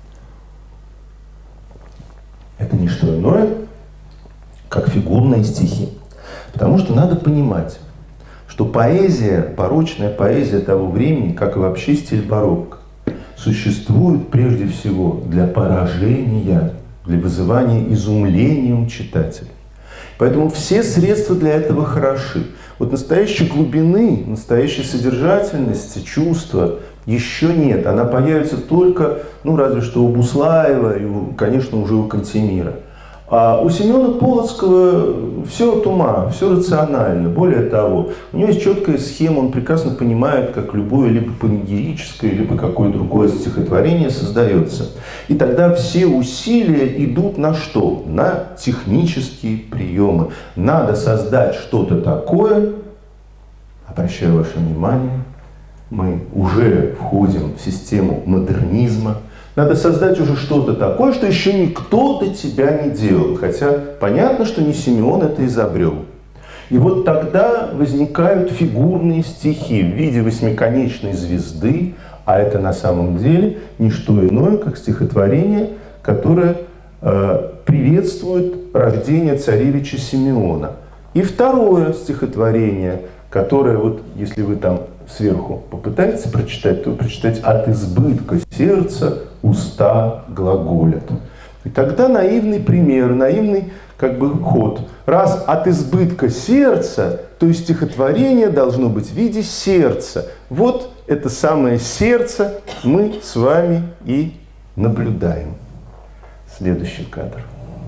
Это не что иное, как фигурные стихи. Потому что надо понимать, что поэзия, барочная поэзия того времени, как и вообще стиль барокко, существует прежде всего для поражения, для вызывания изумления у читателя. Поэтому все средства для этого хороши. Вот настоящей глубины, настоящей содержательности, чувства еще нет. Она появится только, ну, разве что у Буслаева и, конечно, уже у Кантемира. А у Семена Полоцкого все от ума, все рационально. Более того, у него есть четкая схема, он прекрасно понимает, как любое либо панегирическое, либо какое другое стихотворение создается. И тогда все усилия идут на что? На технические приемы. Надо создать что-то такое, обращаю ваше внимание, мы уже входим в систему модернизма. Надо создать уже что-то такое, что еще никто до тебя не делал. Хотя понятно, что не Симеон это изобрел. И вот тогда возникают фигурные стихи в виде восьмиконечной звезды, а это на самом деле не что иное, как стихотворение, которое приветствует рождение царевича Симеона. И второе стихотворение, которое, вот, если вы там сверху попытаетесь прочитать, то прочитать «От избытка сердца уста глаголят». И тогда наивный пример, наивный как бы ход. Раз от избытка сердца, то есть стихотворение должно быть в виде сердца. Вот это самое сердце мы с вами и наблюдаем. Следующий кадр.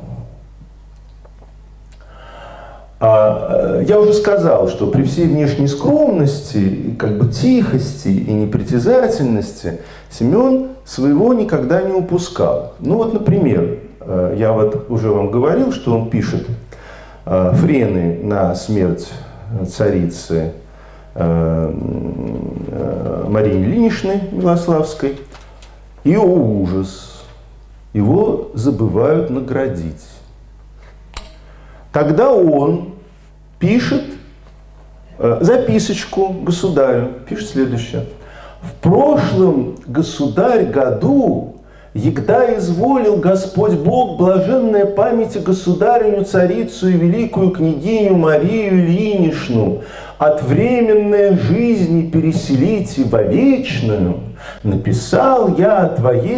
Я уже сказал, что при всей внешней скромности, как бы тихости и непритязательности Семен своего никогда не упускал. Ну вот, например, я вот уже вам говорил, что он пишет френы на смерть царицы Марии Ильиничны Милославской. И, о ужас, его забывают наградить. Тогда он пишет записочку государю, пишет следующее. «В прошлом, государь, году, егда изволил Господь Бог блаженная памяти государыню, царицу и великую княгиню Марию Ильиничну от временной жизни переселить во вечную, написал я,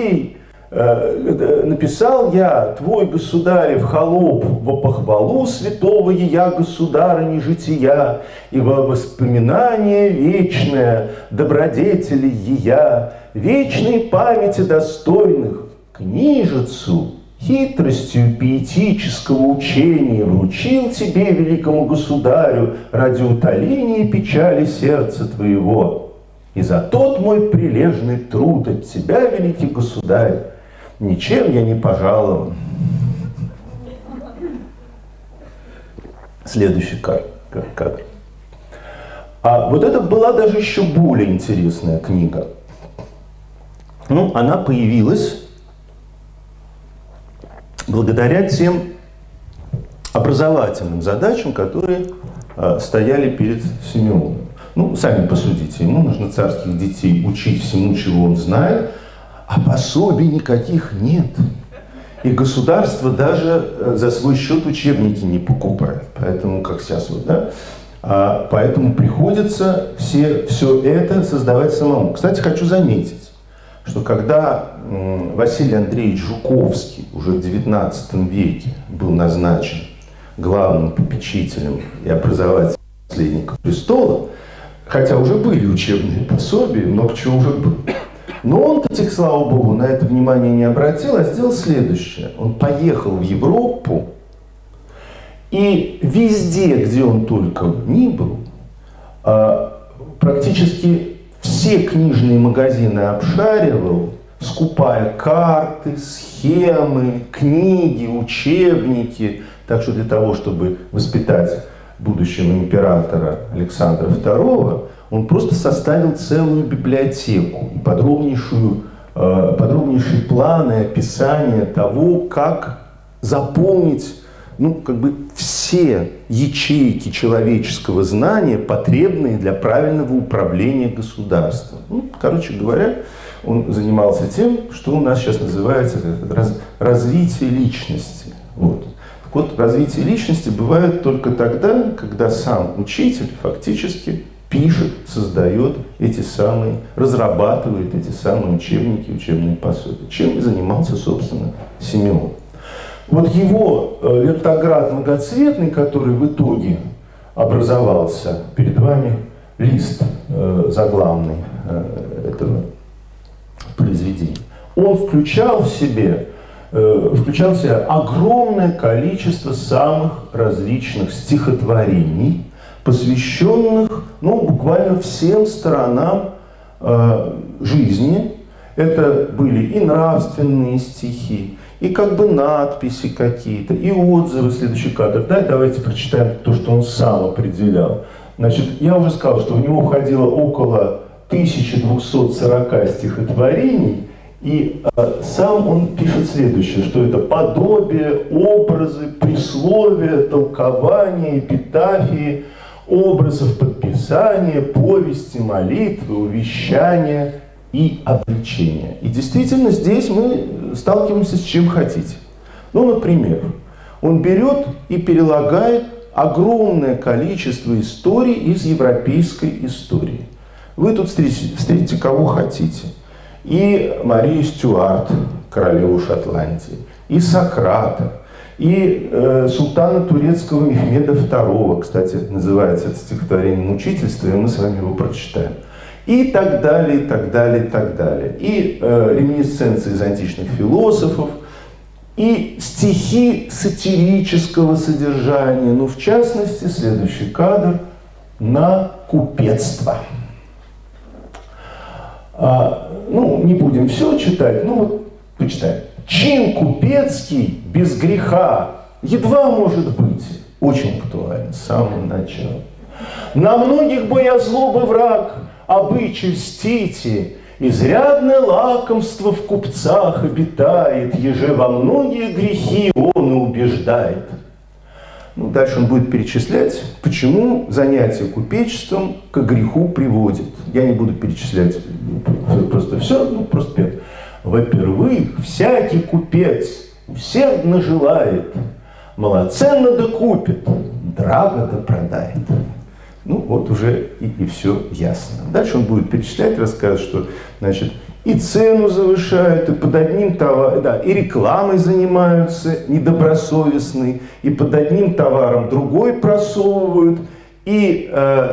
твой государев холоп, во похвалу святого ея государыни жития и во воспоминание вечное добродетели ея, вечной памяти достойных, книжицу хитростью пиетического учения вручил тебе, великому государю, ради утоления печали сердца твоего. И за тот мой прилежный труд от тебя, великий государь, ничем я не пожалован». Следующий кадр. А вот это была даже еще более интересная книга. Ну, она появилась благодаря тем образовательным задачам, которые стояли перед Симеоном. Ну, сами посудите, ему нужно царских детей учить всему, чего он знает, а пособий никаких нет. И государство даже за свой счет учебники не покупает. Поэтому, как сейчас вот, да? Поэтому приходится все это создавать самому. Кстати, хочу заметить, что когда Василий Андреевич Жуковский уже в XIX веке был назначен главным попечителем и образователем наследника престола, хотя уже были учебные пособия, много чего уже было, но он, слава богу, на это внимание не обратил, а сделал следующее. Он поехал в Европу, и везде, где он только ни был, практически все книжные магазины обшаривал, скупая карты, схемы, книги, учебники. Так что для того, чтобы воспитать будущего императора Александра II, он просто составил целую библиотеку, подробнейшие планы, описание того, как заполнить все ячейки человеческого знания, потребные для правильного управления государством. Короче говоря, он занимался тем, что у нас сейчас называется развитие личности. Вот. Так вот, развитие личности бывает только тогда, когда сам учитель фактически пишет, создает эти самые, разрабатывает эти самые учебники, учебные пособия. Чем и занимался, собственно, Симеон. Вот его вертоград многоцветный, который в итоге образовался, перед вами лист заглавный этого произведения, он включал в себя огромное количество самых различных стихотворений, посвященных буквально всем сторонам жизни. Это были и нравственные стихи, и надписи какие-то, и отзывы. Следующий кадр. Да, давайте прочитаем то, что он сам определял. Значит, я уже сказал, что у него входило около 1240 стихотворений, и сам он пишет следующее, что это подобие, образы, присловия, толкования, эпитафии, образов подписания, повести, молитвы, увещания и обличения. И действительно здесь мы сталкиваемся с чем хотите. Например, он берет и перелагает огромное количество историй из европейской истории. Вы тут встретите кого хотите. И Марию Стюарт, королеву Шотландии, и Сократа, и султана турецкого Мехмеда II, кстати, называется это стихотворение «Мучительство», и мы с вами его прочитаем. И так далее, и так далее, и так далее. И реминисценции из античных философов, и стихи сатирического содержания. В частности, следующий кадр на купецтво. Не будем все читать, почитаем. Чин купецкий без греха едва может быть. Очень актуально, с самого начала. На многих боязлобы враг, обычай льстите, изрядное лакомство в купцах обитает, еже во многие грехи он и убеждает. Дальше он будет перечислять, почему занятие купечеством к греху приводит. Я не буду перечислять просто все, просто первое. Во-первых, всякий купец усердно желает, малоценно да купит, драго да продает. Вот уже и все ясно. Дальше он будет перечислять, рассказывать, что, и цену завышают, и под одним товаром, и рекламой занимаются недобросовестной, и под одним товаром другой просовывают, и,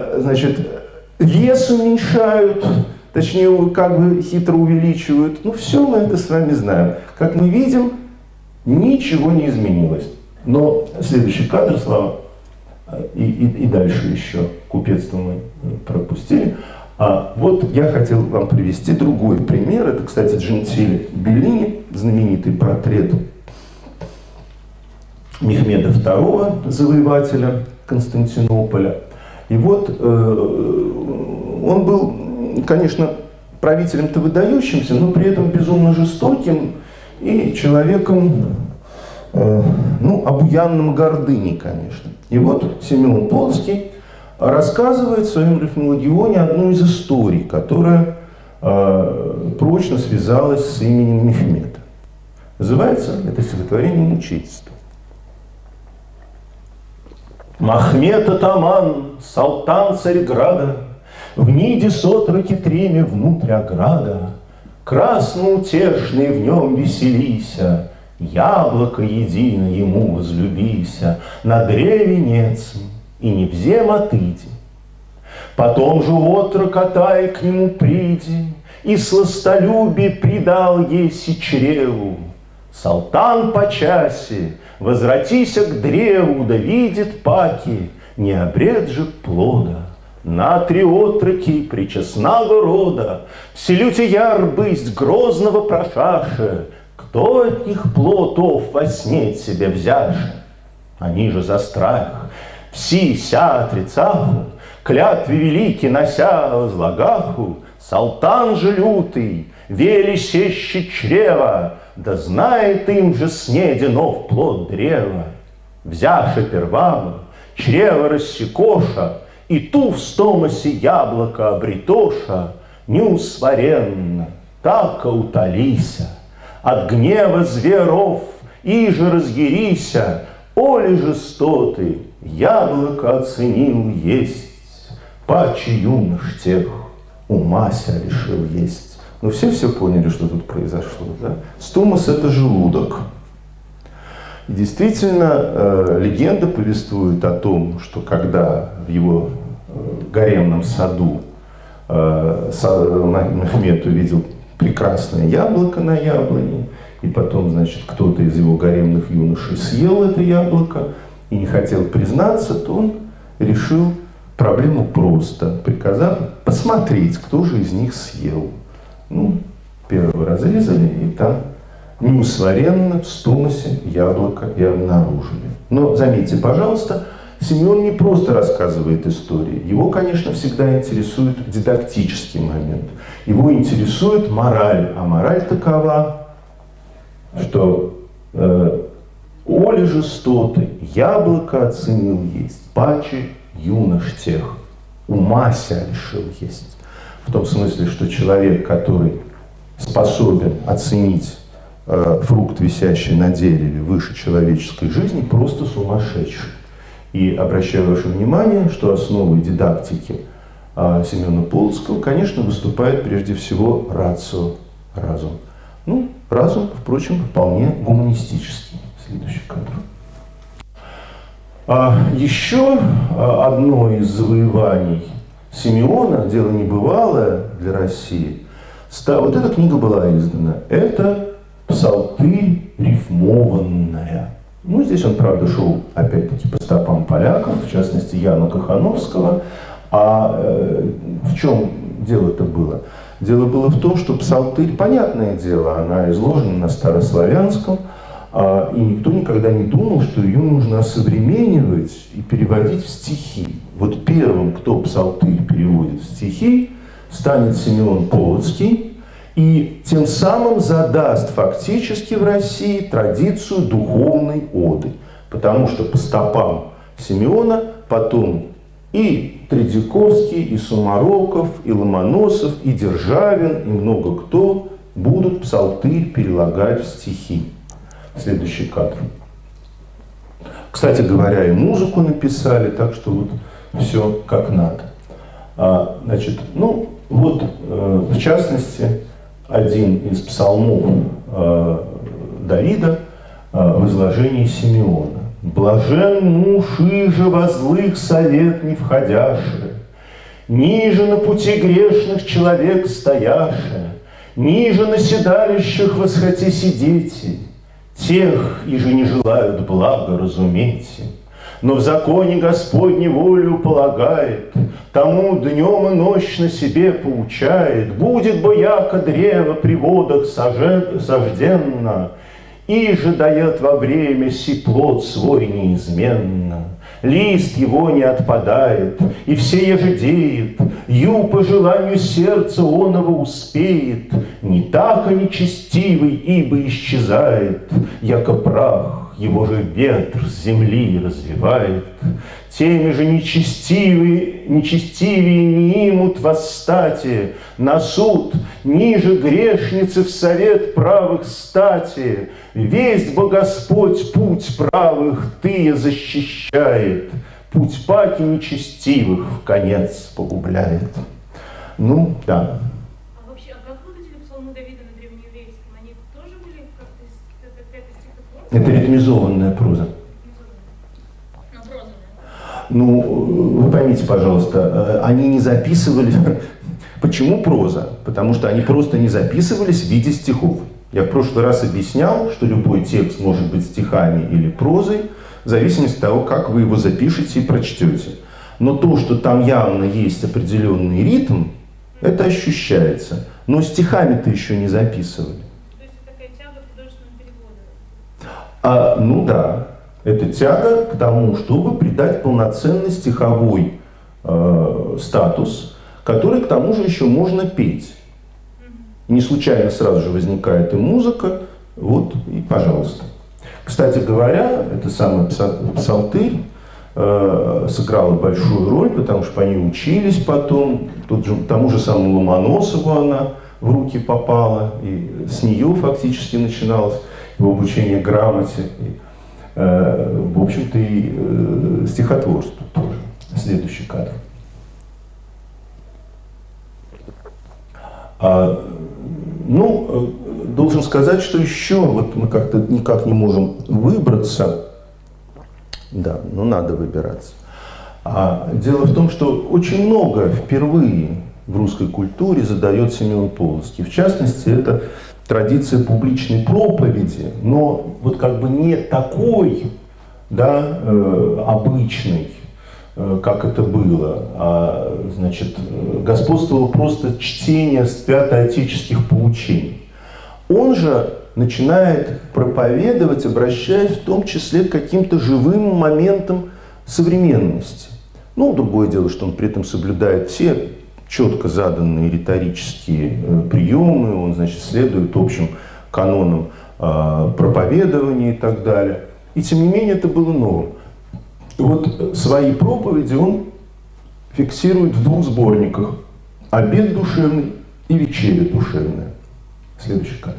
вес уменьшают, точнее, хитро увеличивают. Все мы это с вами знаем. Как мы видим, ничего не изменилось. Но следующий кадр, Слава, и дальше еще купецство мы пропустили. Вот я хотел вам привести другой пример. Это, кстати, Джентиле Беллини, знаменитый портрет Мехмеда II, завоевателя Константинополя. И вот он был, конечно, правителем-то выдающимся, но при этом безумно жестоким и человеком ну, обуянном гордыни, конечно. И вот Семен Полоцкий рассказывает в своем рифмологионе одну из историй, которая прочно связалась с именем Мехмета. Называется это стихотворение «Мучительство». Махмед атаман, салтан Царьграда, в ниде с отроки треме внутрь ограда, красно-утешный в нем веселися, яблоко едино ему возлюбися, на древе нецем и не взем отыди. Потом же отрок отай к нему приди, и сластолюбие придал еси чреву. Салтан по часе, возвратися к древу, да видит паки, не обред же плода. На три отроки причестного рода, вселюте яр бысть грозного прошаше, кто от них плотов во сне себе взяше? Они же за страх все ся отрицаху, клятвы велики нося возлагаху, салтан же лютый, вели сещи чрева, да знает им же снеденов плод древа. Взяше первану, чрево рассекоша, и ту в стомасе яблоко обретоша, неусваренно, так утолися, от гнева зверов иже разъярися, оли жестоты, яблоко оценил есть, паче юнош тех ума ся решил есть. Ну, все поняли, что тут произошло, да? Стомас – это желудок. И действительно, легенда повествует о том, что когда в его гаремном саду Мехмед увидел прекрасное яблоко на яблоне, и потом, значит, кто-то из его гаремных юношей съел это яблоко и не хотел признаться, то он решил проблему просто, приказав посмотреть, кто же из них съел. Ну, первого разрезали, и там неусваренно в стомасе яблоко и обнаружили. Но заметьте, пожалуйста, Семен не просто рассказывает истории. Его, конечно, всегда интересует дидактический момент. Его интересует мораль. А мораль такова, что оли жестоты яблоко оценил есть, паче юнош тех ума ся решил есть. В том смысле, что человек, который способен оценить фрукт, висящий на дереве, выше человеческой жизни, просто сумасшедший. И обращаю ваше внимание, что основой дидактики Семена Полоцкого, конечно, выступает прежде всего рацио, разум. Ну, разум, впрочем, вполне гуманистический. Следующий кадр. Еще одно из завоеваний Симеона, дело небывалое для России, вот эта книга была издана. Это псалтырь рифмованная. Ну, здесь он, правда, шел, опять-таки, по стопам поляков, в частности, Яна Кохановского. А в чем дело-то было? Дело было в том, что псалтырь, понятное дело, она изложена на старославянском, и никто никогда не думал, что ее нужно осовременивать и переводить в стихи. Вот первым, кто псалтырь переводит в стихи, станет Семен Полоцкий, и тем самым задаст фактически в России традицию духовной оды. Потому что по стопам Симеона потом и Тредяковский, и Сумароков, и Ломоносов, и Державин, и много кто будут псалтырь перелагать в стихи. Следующий кадр. Кстати говоря, и музыку написали, так что вот все как надо. Значит, ну вот, в частности, один из псалмов Давида в изложении Симеона. «Блажен муж, иже во злых совет не входяше, ниже на пути грешных человек стояше, ниже на седалищах восхоти сидите, тех, иже не желают блага разумейте. Но в законе Господне волю полагает, тому днем и ночь на себе поучает, будет бояко древо при водах сожденно, иже дает во время си плод свой неизменно. Лист его не отпадает, и все ежедеет, ю по желанию сердца оного успеет, не так нечестивый, ибо исчезает, яко прах, его же ветр с земли развивает, теми же нечестивее не имут восстати, на суд ниже грешницы в совет правых стати. Весть бы Господь путь правых тыя защищает, путь паки нечестивых в конец погубляет. Ну, да. А вообще, а как выглядели псалмы Давида на древнееврейском? Они тоже были как-то какая-то стихотворная? Это ритмизованная проза. Ну, проза, да? Ну, вы поймите, пожалуйста, они не записывали... Почему проза? Потому что они просто не записывались в виде стихов. Я в прошлый раз объяснял, что любой текст может быть стихами или прозой, в зависимости от того, как вы его запишете и прочтете. Но то, что там явно есть определенный ритм, это ощущается. Но стихами-то еще не записывали. То есть это такая тяга к художественному переводу? Ну да, это тяга к тому, чтобы придать полноценный стиховой статус, который к тому же еще можно петь. Не случайно сразу же возникает и музыка, вот и пожалуйста. Кстати говоря, это самый псалтырь сыграла большую роль, потому что они учились потом, тому же самому Ломоносову она в руки попала, и с нее фактически начиналось его обучение грамоте, и, в общем-то, и стихотворству тоже. Следующий кадр. Должен сказать, что еще вот мы как-то никак не можем выбраться. Да, но надо выбираться. Дело в том, что очень много впервые в русской культуре задает Семен Полоцкий. В частности, это традиция публичной проповеди, но вот как бы не такой, да, обычной, как это было, значит, господствовало просто чтение святоотеческих поучений. Он же начинает проповедовать, обращаясь в том числе к каким-то живым моментам современности. Ну, другое дело, что он при этом соблюдает все четко заданные риторические приемы, он, значит, следует общим канонам проповедования и так далее. И тем не менее это было новым. Вот свои проповеди он фиксирует в двух сборниках: «Обед душевный» и «Вечеря душевная». Следующий кадр.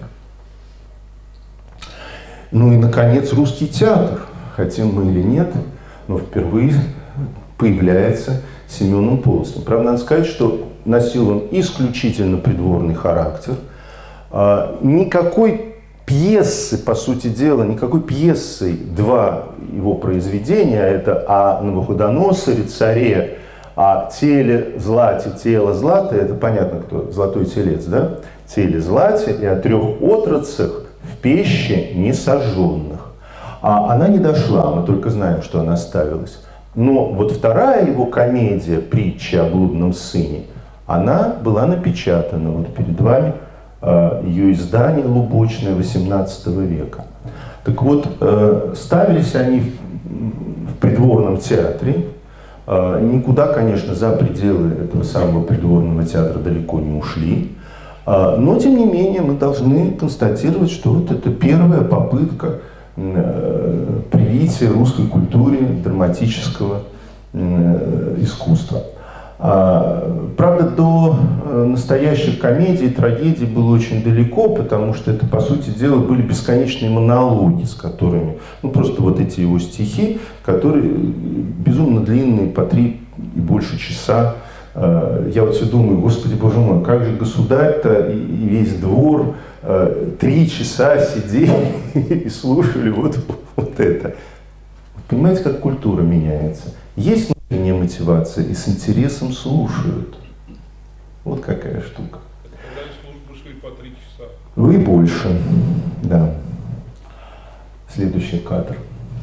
Ну и, наконец, русский театр. Хотим мы или нет, но впервые появляется Семеном Полоцким. Правда, надо сказать, что носил он исключительно придворный характер. Никакой пьесы, по сути дела, никакой пьесой два его произведения, это о Навуходоносоре, царе, о теле злате, тело златое, это понятно, кто, золотой телец, да? Теле злате, и о трех отродцах в пеще несожженных. Она не дошла, мы только знаем, что она ставилась. Но вот вторая его комедия, притча о блудном сыне, она была напечатана вот перед вами, ее издание лубочное XVIII века. Так вот, ставились они в придворном театре, никуда, конечно, за пределы этого самого придворного театра далеко не ушли, но, тем не менее, мы должны констатировать, что вот это первая попытка привития русской культуре драматического искусства. Правда, до настоящих комедий, трагедий было очень далеко, потому что это, по сути дела, были бесконечные монологи, с которыми, ну, просто вот эти его стихи, которые безумно длинные, по 3 и больше часа. Я вот все думаю, Господи, Боже мой, как же государь-то и весь двор 3 часа сидели и слушали вот это. Понимаете, как культура меняется? Есть внутренняя мотивация, и с интересом слушают. Вот какая штука. Когда шли по 3 часа. Вы больше, да. Следующий кадр.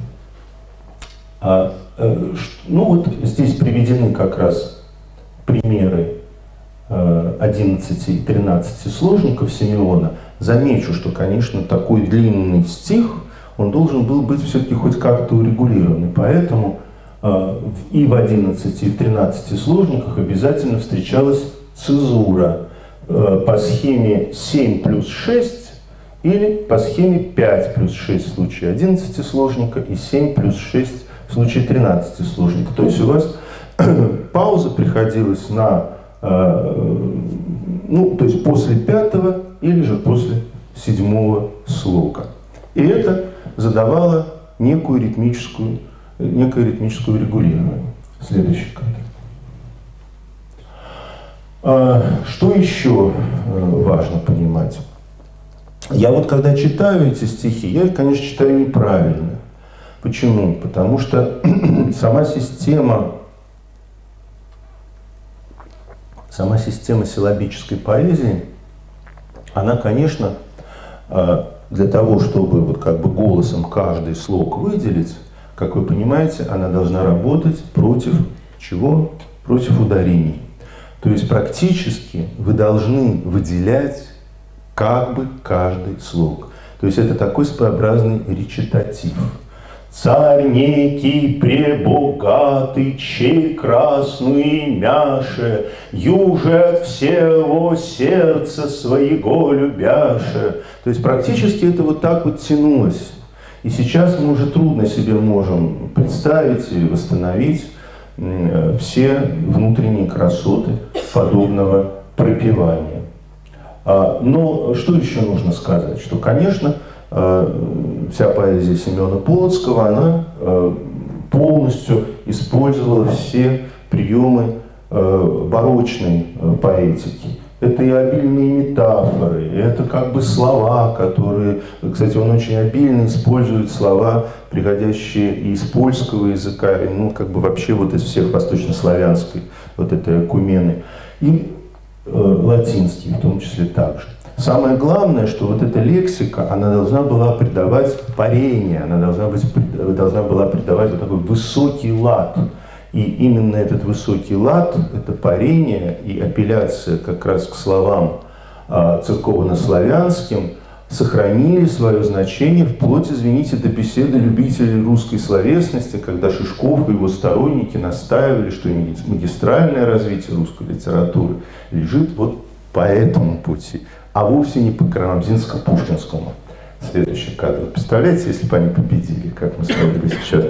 Ну вот здесь приведены как раз примеры 11 и 13 сложников Симеона. Замечу, что, конечно, такой длинный стих, он должен был быть все-таки хоть как-то урегулирован. И поэтому и в 11, и в 13 сложниках обязательно встречалась цезура по схеме 7 плюс 6, Или по схеме 5 плюс 6 в случае 11-сложника и 7 плюс 6 в случае 13-сложника. То есть у вас пауза приходилась на, ну, то есть после 5-го или же после 7-го слога. И это задавало некое ритмическое регулирование. Следующий кадр. Что еще важно понимать? Я вот когда читаю эти стихи, я их, конечно, читаю неправильно. Почему? Потому что сама система силлабической поэзии, она, конечно, для того, чтобы вот как бы голосом каждый слог выделить, как вы понимаете, она должна работать против чего? Против ударений. То есть практически вы должны выделять как бы каждый слог. То есть это такой своеобразный речитатив. Царь некий пребогатый, чей красную мяше, юже от всего сердца своего любяше. То есть практически это вот так вот тянулось. И сейчас мы уже трудно себе можем представить и восстановить все внутренние красоты подобного пропевания. Но что еще нужно сказать? Что, конечно, вся поэзия Семена Полоцкого, она полностью использовала все приемы барочной поэтики. Это и обильные метафоры, это как бы слова, которые... Кстати, он очень обильно использует слова, приходящие из польского языка, ну, как бы вообще вот из всех восточнославянской вот этой экумены. И латинский в том числе также. Самое главное, что вот эта лексика, она должна была придавать парение, она должна была придавать вот такой высокий лад. И именно этот высокий лад, это парение и апелляция как раз к словам церковно-славянским сохранили свое значение вплоть, извините, до беседы любителей русской словесности, когда Шишков и его сторонники настаивали, что магистральное развитие русской литературы лежит вот по этому пути, а вовсе не по Карамзинско-Пушкинскому. Следующий кадр. Представляете, если бы они победили, как мы с вами сейчас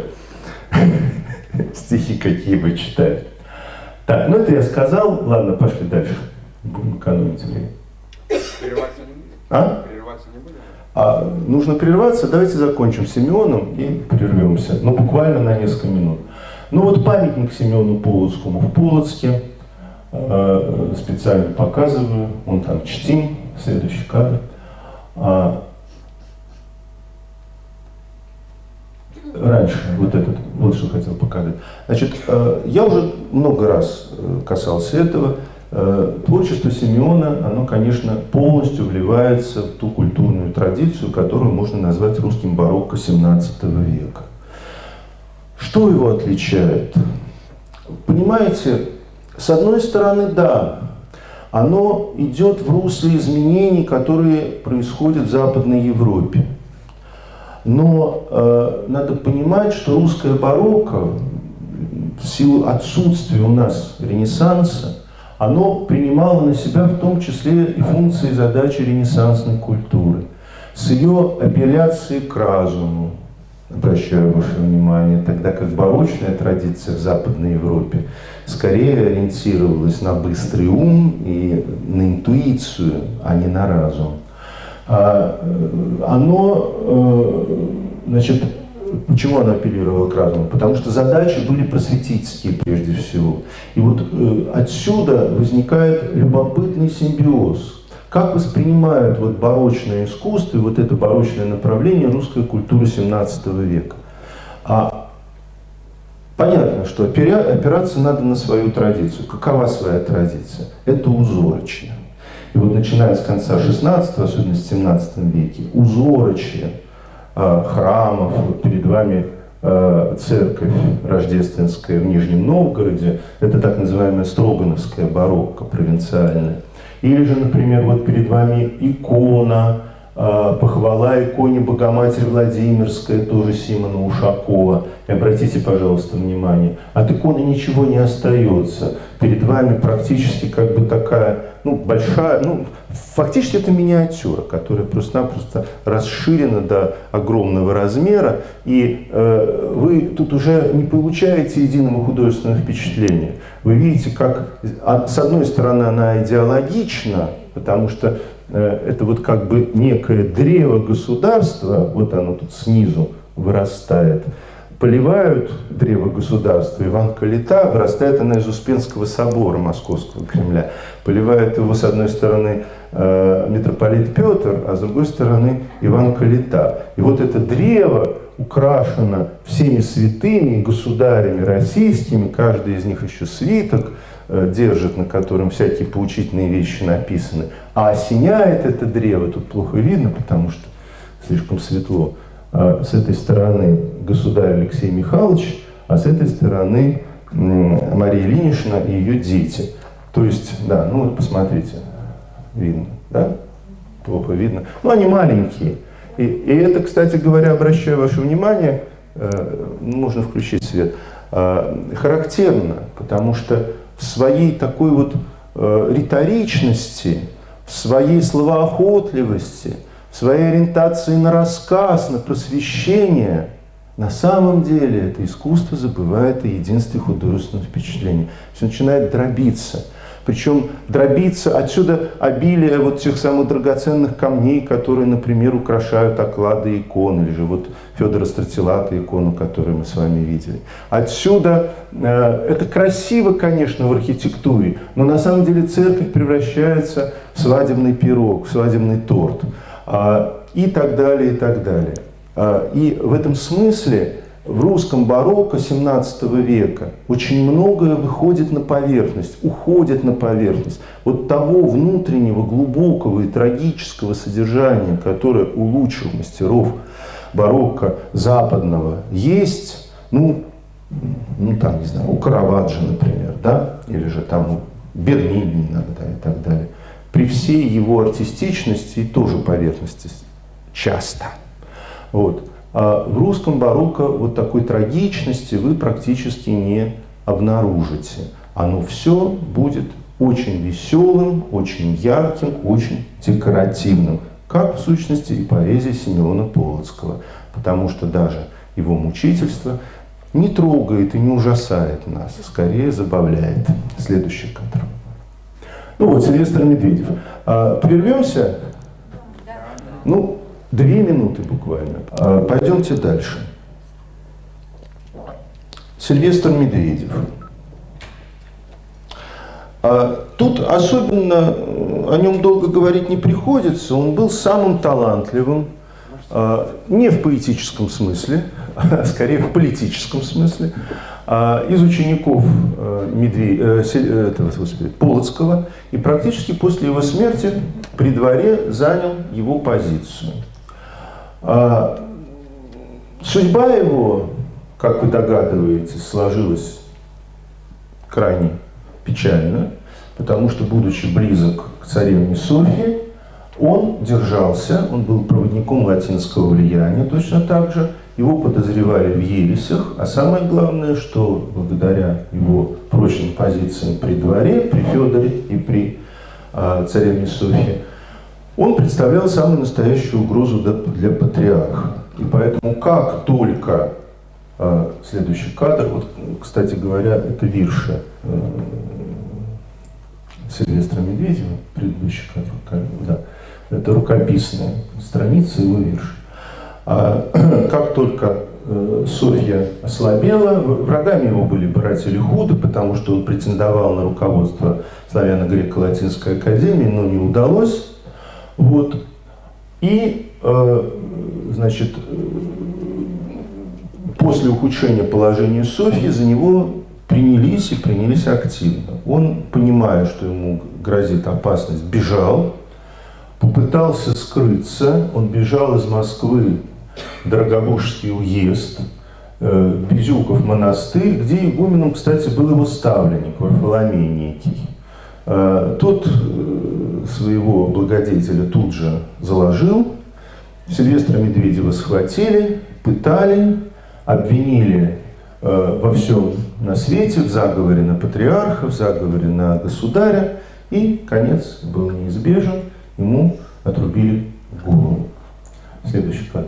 стихи какие бы читали. Так, ну это я сказал. Ладно, пошли дальше. Будем экономить время. Прерваться не будем? Прерваться не будем? Нужно прерваться. Давайте закончим Семеном и прервемся. Ну, буквально на несколько минут. Ну вот памятник Семену Полоцкому в Полоцке. Специально показываю. Он там чтим. Следующий кадр. Раньше, вот этот, вот что хотел показать. Значит, я уже много раз касался этого. Творчество Семена, оно, конечно, полностью вливается в ту культурную традицию, которую можно назвать русским барокко XVII века. Что его отличает? Понимаете, с одной стороны, да, оно идет в русле изменений, которые происходят в Западной Европе. Но надо понимать, что русское барокко, в силу отсутствия у нас Ренессанса, оно принимало на себя в том числе и функции и задачи ренессансной культуры. С ее апелляцией к разуму, обращаю ваше внимание, тогда как барочная традиция в Западной Европе скорее ориентировалась на быстрый ум и на интуицию, а не на разум. Значит, почему оно апеллировало к разуму? Потому что задачи были просветительские прежде всего. И вот отсюда возникает любопытный симбиоз. Как воспринимают вот барочное искусство и вот это барочное направление русской культуры XVII века? Понятно, что опираться надо на свою традицию. Какова своя традиция? Это узорочье. И вот начиная с конца XVI, особенно в XVII веке, узорочье храмов, вот перед вами церковь рождественская в Нижнем Новгороде, это так называемая строгановская барокко провинциальная. Или же, например, вот перед вами икона, похвала иконе Богоматерь Владимирская, тоже Симона Ушакова. И обратите, пожалуйста, внимание, от иконы ничего не остается. Перед вами практически как бы такая, ну, большая, ну, фактически это миниатюра, которая просто-напросто расширена до огромного размера, и вы тут уже не получаете единого художественного впечатления. Вы видите, как, с одной стороны, она идеологична, потому что это вот как бы некое древо государства, вот оно тут снизу вырастает. Поливают древо государства, Иван Калита, вырастает она из Успенского собора Московского Кремля. Поливает его, с одной стороны, митрополит Петр, а с другой стороны Иван Калита. И вот это древо украшено всеми святыми, государями российскими, каждый из них еще свиток держит, на котором всякие поучительные вещи написаны. А осеняет это древо, тут плохо видно, потому что слишком светло, с этой стороны государь Алексей Михайлович, а с этой стороны Мария Ильинична и ее дети. То есть, да, ну вот посмотрите, видно, да? Плохо видно. Ну, они маленькие. И это, кстати говоря, обращаю ваше внимание, можно включить свет, характерно, потому что в своей такой вот риторичности, в своей словоохотливости, в своей ориентации на рассказ, на просвещение, на самом деле это искусство забывает о единстве художественного впечатления. Все начинает дробиться. Причем дробиться, отсюда обилие вот тех самых драгоценных камней, которые, например, украшают оклады икон, или же вот Федора Стратилата икону, которую мы с вами видели. Отсюда, это красиво, конечно, в архитектуре, но на самом деле церковь превращается в свадебный пирог, в свадебный торт, и так далее, и так далее. И в этом смысле в русском барокко XVII века очень многое выходит на поверхность, уходит на поверхность. Вот того внутреннего, глубокого и трагического содержания, которое у лучших мастеров барокко западного есть, ну там, не знаю, у Караваджо, например, да, или же там у Бернини иногда и так далее. При всей его артистичности и тоже поверхности часто. Вот. А в русском барокко вот такой трагичности вы практически не обнаружите. Оно все будет очень веселым, очень ярким, очень декоративным, как в сущности и поэзия Симеона Полоцкого, потому что даже его мучительство не трогает и не ужасает нас, скорее забавляет. Следующий кадр. Ну вот, Сильвестр Медведев. Прервемся? Ну, 2 минуты буквально. Пойдемте дальше. Сильвестр Медведев. Тут особенно о нем долго говорить не приходится. Он был самым талантливым, не в поэтическом смысле, а скорее в политическом смысле, из учеников Полоцкого, и практически после его смерти при дворе занял его позицию. Судьба его, как вы догадываетесь, сложилась крайне печально, потому что, будучи близок к царевне Софье, он держался, он был проводником латинского влияния точно так же, его подозревали в ересях, а самое главное, что благодаря его прочным позициям при дворе, при Федоре и при царевне Софье, он представлял самую настоящую угрозу для патриарха. И поэтому как только, следующий кадр, вот, кстати говоря, это вирши Сильвестра Медведева, предыдущий кадр, да, это рукописная страница его виршей. Как только Софья ослабела, врагами его были братья Лихуды, потому что он претендовал на руководство Славяно-Греко-Латинской академии, но не удалось. Вот. И, значит, после ухудшения положения Софьи за него принялись и принялись активно. Он, понимая, что ему грозит опасность, бежал, попытался скрыться. Он бежал из Москвы в Дорогобужский уезд, Безюков монастырь, где игуменом, кстати, был его ставленник Варфоломей некий. Тот своего благодетеля тут же заложил, Сильвестра Медведева схватили, пытали, обвинили во всем на свете, в заговоре на патриарха, в заговоре на государя, и конец был неизбежен, ему отрубили голову. Следующий кадр.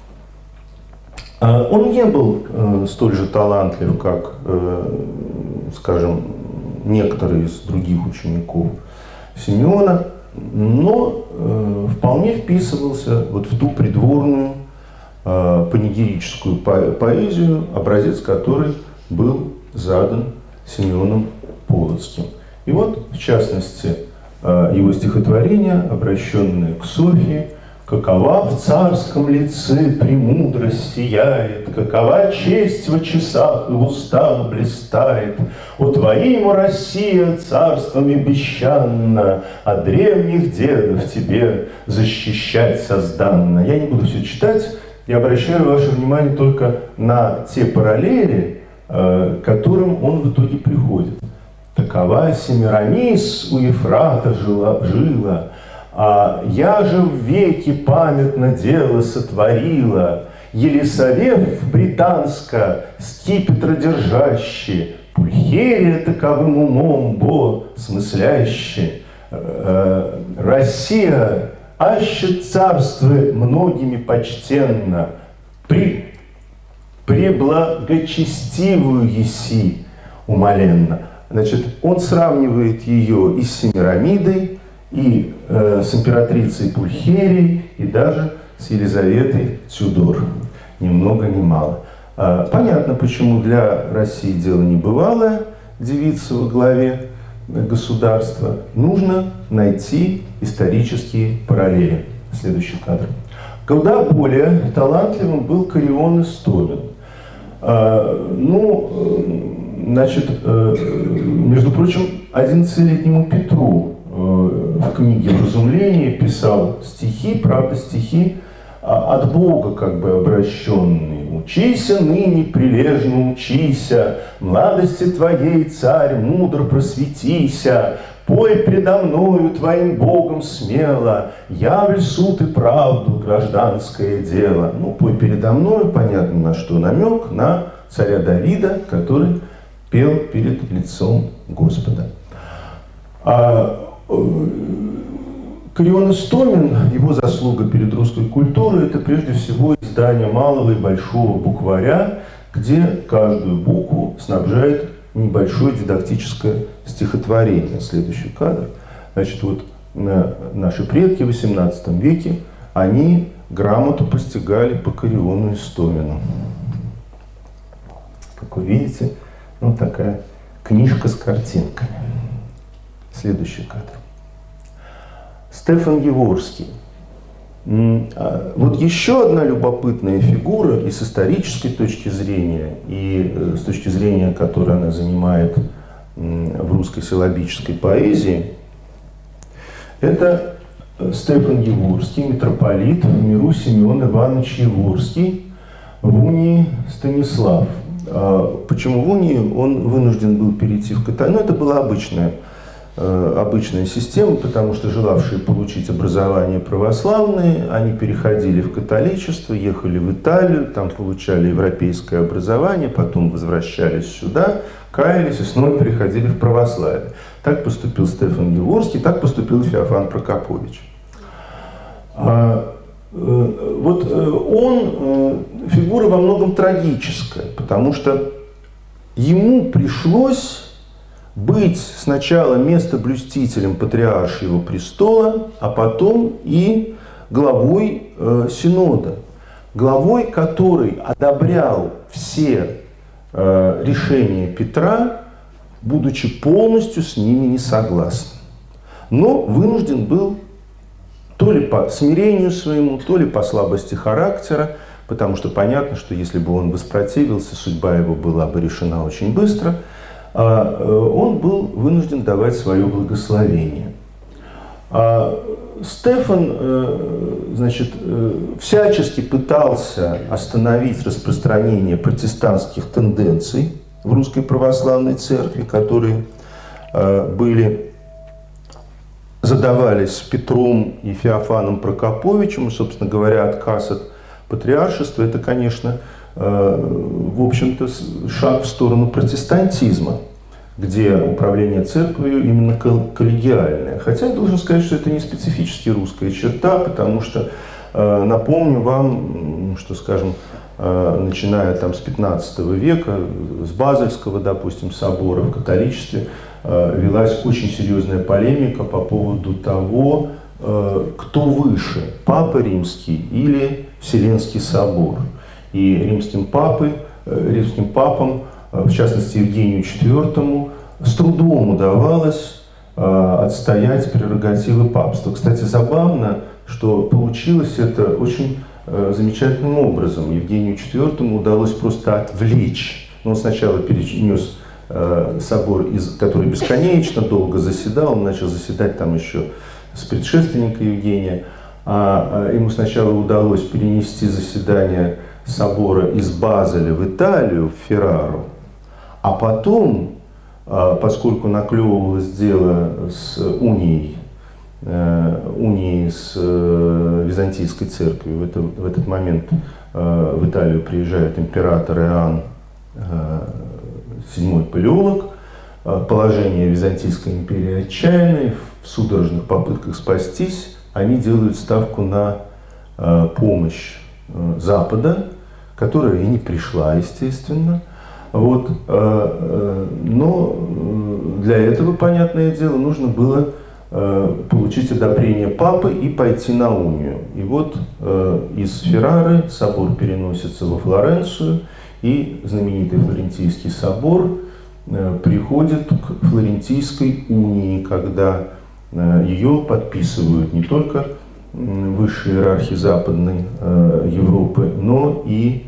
Он не был столь же талантлив, как, скажем, некоторые из других учеников Симеона, но вполне вписывался вот в ту придворную панигерическую поэзию, образец которой был задан Симеоном Полоцким. И вот, в частности, его стихотворение, обращенное к Софье: «Какова в царском лице премудрость сияет, какова честь в часах и в устах блистает. О твоим, Россия, царствами бесчанно, от древних дедов тебе защищать созданно». Я не буду все читать, я обращаю ваше внимание только на те параллели, к которым он в итоге приходит. «Такова Семирамис у Ефрата жила, а я же в веке памятно дело сотворила. Елисавет британска, скипетра держащий, Пульхерия таковым умом бо смыслящий. Россия, аще царство многими почтенно, преблагочестивую еси умоленно». Значит, он сравнивает ее и с Семирамидой, и с императрицей Пульхерией, и даже с Елизаветой Тюдор. Ни много ни мало. Понятно, почему для России дело небывалое, девица во главе государства. Нужно найти исторические параллели. Следующий кадр. Куда более талантливым был Карион Истомин. Значит, между прочим, 11-летнему Петру в книге «Вразумление» писал стихи, правда, стихи от Бога как бы обращенные. «Учися ныне, прилежно учися, младости твоей, царь, мудро просветися, пой предо мною твоим Богом смело, явль суд и правду, гражданское дело». Ну, пой передо мною, понятно, на что намек, на царя Давида, который пел перед лицом Господа. Карион Истомин, его заслуга перед русской культурой, это прежде всего издание малого и большого букваря, где каждую букву снабжает небольшое дидактическое стихотворение. Следующий кадр. Значит, вот наши предки в XVIII веке, они грамоту постигали по Кариону Истомину. Как вы видите, вот такая книжка с картинками. Следующий кадр. Стефан Яворский. Вот еще одна любопытная фигура и с исторической точки зрения, и с точки зрения, которую она занимает в русской силлабической поэзии, это Стефан Яворский, митрополит в миру Семен Иванович Яворский, в унии Станислав. Почему в унии он вынужден был перейти в католицизм? Ну, это была обычная система, потому что желавшие получить образование православные, они переходили в католичество, ехали в Италию, там получали европейское образование, потом возвращались сюда, каялись и снова переходили в православие. Так поступил Стефан Яворский, так поступил Феофан Прокопович. Вот он фигура во многом трагическая, потому что ему пришлось быть сначала местоблюстителем патриаршего престола, а потом и главой синода. Главой, который одобрял все решения Петра, будучи полностью с ними не согласным. Но вынужден был то ли по смирению своему, то ли по слабости характера, потому что понятно, что если бы он воспротивился, судьба его была бы решена очень быстро, он был вынужден давать свое благословение. Стефан, значит, всячески пытался остановить распространение протестантских тенденций в Русской Православной Церкви, которые задавались Петром и Феофаном Прокоповичем, и, собственно говоря, отказ от патриаршества, это, конечно, в общем-то, шаг в сторону протестантизма, где управление церковью именно коллегиальное. Хотя я должен сказать, что это не специфически русская черта, потому что, напомню вам, что, скажем, начиная там с 15 века, с Базельского, допустим, собора в католичестве, велась очень серьезная полемика по поводу того, кто выше, Папа Римский или Вселенский собор. И римским папам, в частности Евгению IV, с трудом удавалось отстоять прерогативы папства. Кстати, забавно, что получилось это очень замечательным образом. Евгению IV удалось просто отвлечь. Он сначала перенес собор, который бесконечно долго заседал, он начал заседать там еще с предшественника Евгения, а ему сначала удалось перенести заседание собора из Базеля в Италию, в Феррару, а потом, поскольку наклевывалось дело с унией с Византийской церковью, в этот момент в Италию приезжает император Иоанн VII Палеолог, положение Византийской империи отчаянное, в судорожных попытках спастись, они делают ставку на помощь Запада, которая и не пришла, естественно. Вот. Но для этого, понятное дело, нужно было получить одобрение папы и пойти на унию. И вот из Феррары собор переносится во Флоренцию, и знаменитый Флорентийский собор приходит к Флорентийской унии, когда ее подписывают не только высшие иерархи Западной Европы, но и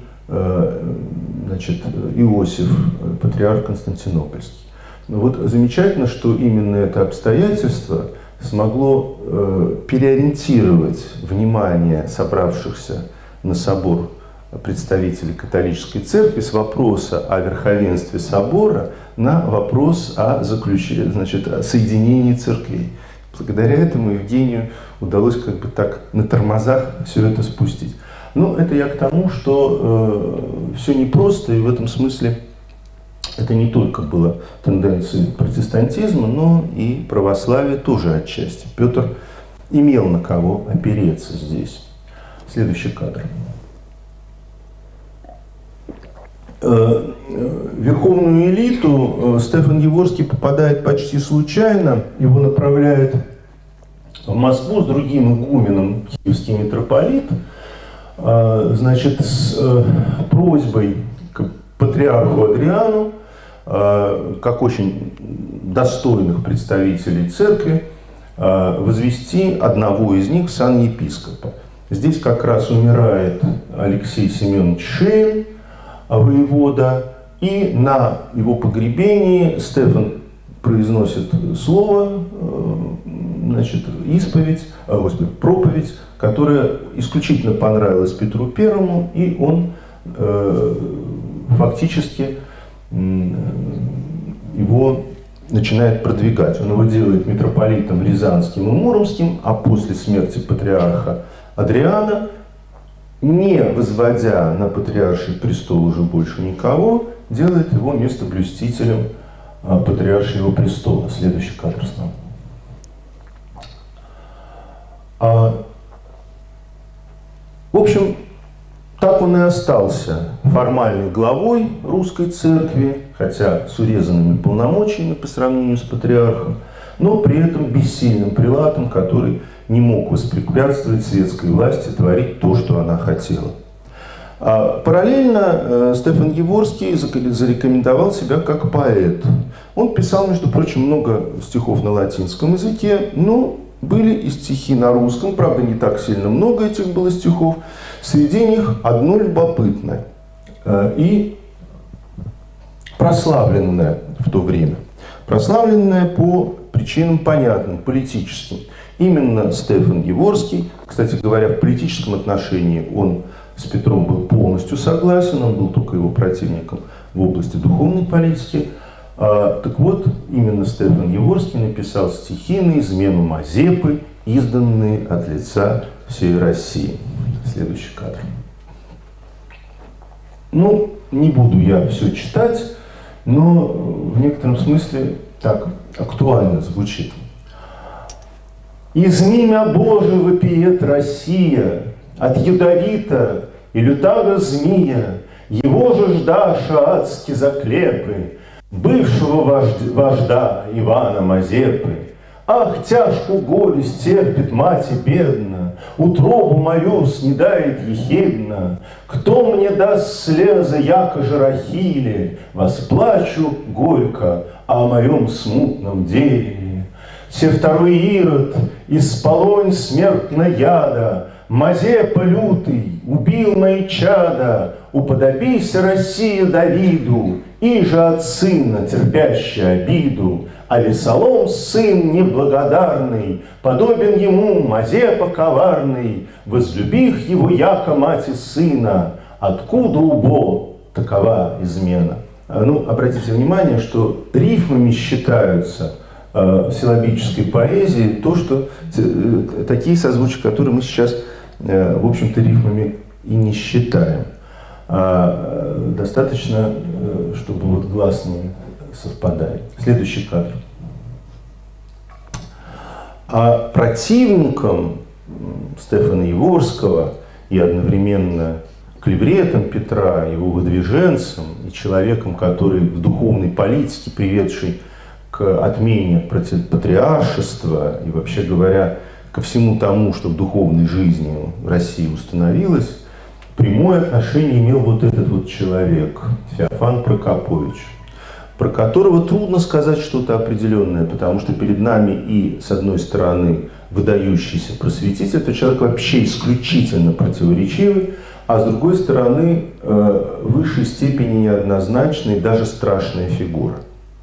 Иосиф, патриарх Константинопольский. Вот замечательно, что именно это обстоятельство смогло переориентировать внимание собравшихся на собор представителей католической церкви с вопроса о верховенстве собора на вопрос о соединении церквей. Благодаря этому Евгению удалось как бы так на тормозах все это спустить. Но это я к тому, что все непросто, и в этом смысле это не только было тенденцией протестантизма, но и православия тоже отчасти. Петр имел на кого опереться здесь. Следующий кадр. В верховную элиту Стефан Яворский попадает почти случайно. Его направляет в Москву с другим игуменом, киевский митрополит, с просьбой к патриарху Адриану, как очень достойных представителей церкви, возвести одного из них в сан епископа. Здесь как раз умирает Алексей Семенович Шейн, воевода, и на его погребении Стефан произносит слово, проповедь, которая исключительно понравилась Петру Первому, и он фактически его начинает продвигать. Он его делает митрополитом Рязанским и Муромским, а после смерти патриарха Адриана, не возводя на патриарший престол уже больше никого, делает его местоблюстителем патриаршего престола. Следующий кадр снова. В общем, так он и остался формальной главой русской церкви, хотя с урезанными полномочиями по сравнению с патриархом, но при этом бессильным прилатом, который не мог воспрепятствовать светской власти творить то, что она хотела. Параллельно Стефан Яворский зарекомендовал себя как поэт. Он писал, между прочим, много стихов на латинском языке, но были и стихи на русском, правда, не так сильно много этих было стихов. Среди них одно любопытное и прославленное в то время. Прославленное по причинам понятным, политическим. Именно Стефан Яворский, кстати говоря, в политическом отношении он с Петром был полностью согласен, он был только его противником в области духовной политики. Так вот, именно Стефан Яворский написал стихи на измену Мазепы, изданные от лица всей России. Следующий кадр. Ну, не буду я все читать, но в некотором смысле так актуально звучит. «Из имя Божие вопиет Россия, от ядовита и лютого змея, его же ждаша адски заклепы, бывшего вождя Ивана Мазепы. Ах, тяжкую горесть терпит мать и бедна, утробу мою снедает ехидна. Кто мне даст слезы, яко же Рахиле, восплачу горько о моем смутном деле. Се второй Ирод из полонь смертно яда, Мазепа лютый убил мои чада. Уподобися, Россия, Давиду, и же от сына, терпящий обиду. А Весолом, сын неблагодарный, подобен ему Мазепа коварный, возлюбих его яко мать и сына, откуда убо такова измена». Ну, обратите внимание, что рифмами считаются в силлабической поэзии то, что такие созвучия, которые мы сейчас, в общем-то, рифмами и не считаем. Достаточно, чтобы вот гласные совпадали. Следующий кадр. А противником Стефана Яворского и одновременно клевретом Петра, его выдвиженцем и человеком, который в духовной политике, приведший к отмене патриаршества и, вообще говоря, ко всему тому, что в духовной жизни в России установилось, прямое отношение имел вот этот вот человек, Феофан Прокопович, про которого трудно сказать что-то определенное, потому что перед нами и, с одной стороны, выдающийся просветитель, это человек вообще исключительно противоречивый, а с другой стороны, в высшей степени неоднозначная и даже страшная фигура.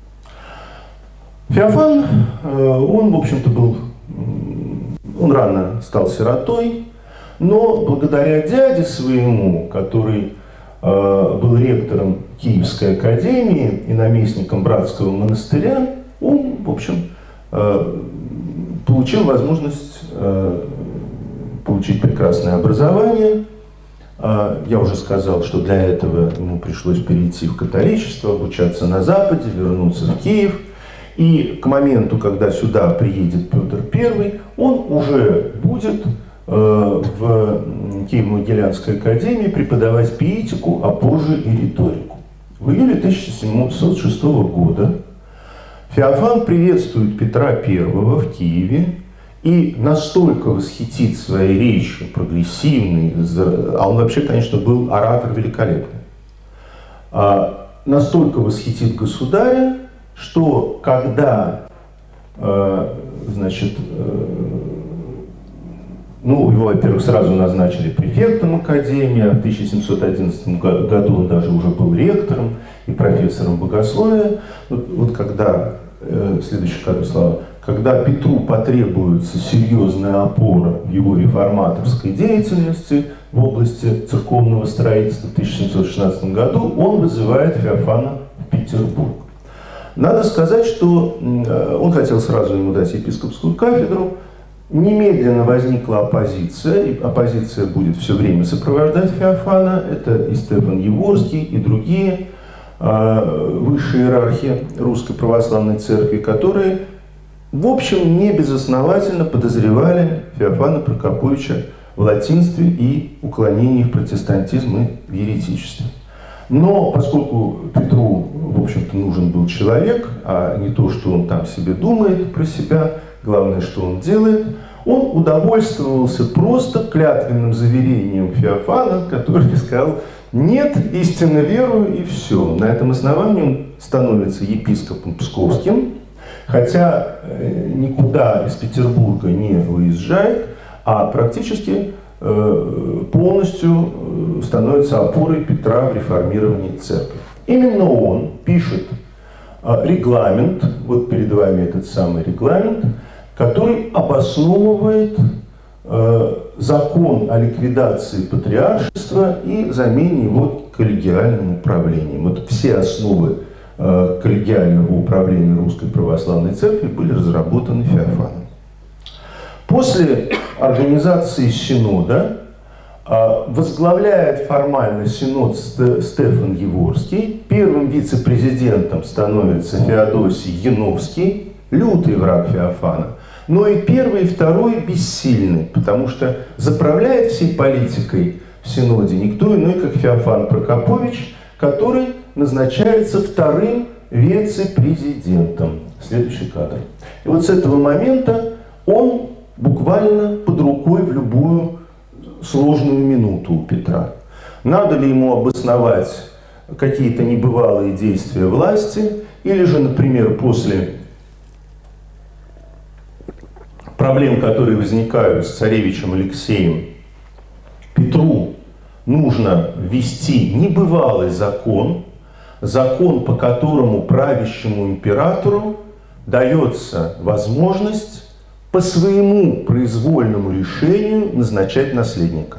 Феофан, он, в общем-то, он рано стал сиротой, но благодаря дяде своему, который был ректором Киевской академии и наместником братского монастыря, он, в общем, получил возможность получить прекрасное образование. Я уже сказал, что для этого ему пришлось перейти в католичество, обучаться на Западе, вернуться в Киев. И к моменту, когда сюда приедет Петр I, он уже будет в Киево-Могилянской академии преподавать пиетику, а позже и риторику. В июле 1706 года Феофан приветствует Петра I в Киеве и настолько восхитит своей речью, прогрессивной, а он вообще, конечно, был оратор великолепный, настолько восхитит государя, что когда, значит, ну, его, во-первых, сразу назначили префектом академии, а в 1711 году он даже уже был ректором и профессором богословия. Вот когда, следующий кадр, слова, когда Петру потребуется серьезная опора в его реформаторской деятельности в области церковного строительства в 1716 году, он вызывает Феофана в Петербург. Надо сказать, что он хотел сразу ему дать епископскую кафедру. Немедленно возникла оппозиция, и оппозиция будет все время сопровождать Феофана. Это и Стефан Яворский, и другие высшие иерархи Русской Православной Церкви, которые, в общем, не безосновательно подозревали Феофана Прокоповича в латинстве и уклонении в протестантизм и в еретичестве. Но поскольку Петру, в общем-то, нужен был человек, а не то, что он там себе думает про себя, главное, что он делает, он удовольствовался просто клятвенным заверением Феофана, который сказал: «Нет, истинно верую», и все. На этом основании он становится епископом Псковским, хотя никуда из Петербурга не выезжает, а практически полностью становится опорой Петра в реформировании церкви. Именно он пишет регламент, вот перед вами этот самый регламент, который обосновывает закон о ликвидации патриаршества и замене его коллегиальным управлением. Вот все основы коллегиального управления Русской Православной Церкви были разработаны Феофаном. После организации синода Возглавляет формально Синод Стефан Яворский. Первым вице-президентом становится Феодосий Яновский, лютый враг Феофана. Но и первый, и второй бессильны, потому что заправляет всей политикой в Синоде никто иной, как Феофан Прокопович, который назначается вторым вице-президентом. Следующий кадр. И вот с этого момента он буквально под рукой в любую сложную минуту у Петра. Надо ли ему обосновать какие-то небывалые действия власти, или же, например, после проблем, которые возникают с царевичем Алексеем, Петру нужно ввести небывалый закон, закон, по которому правящему императору дается возможность по своему произвольному решению назначать наследника.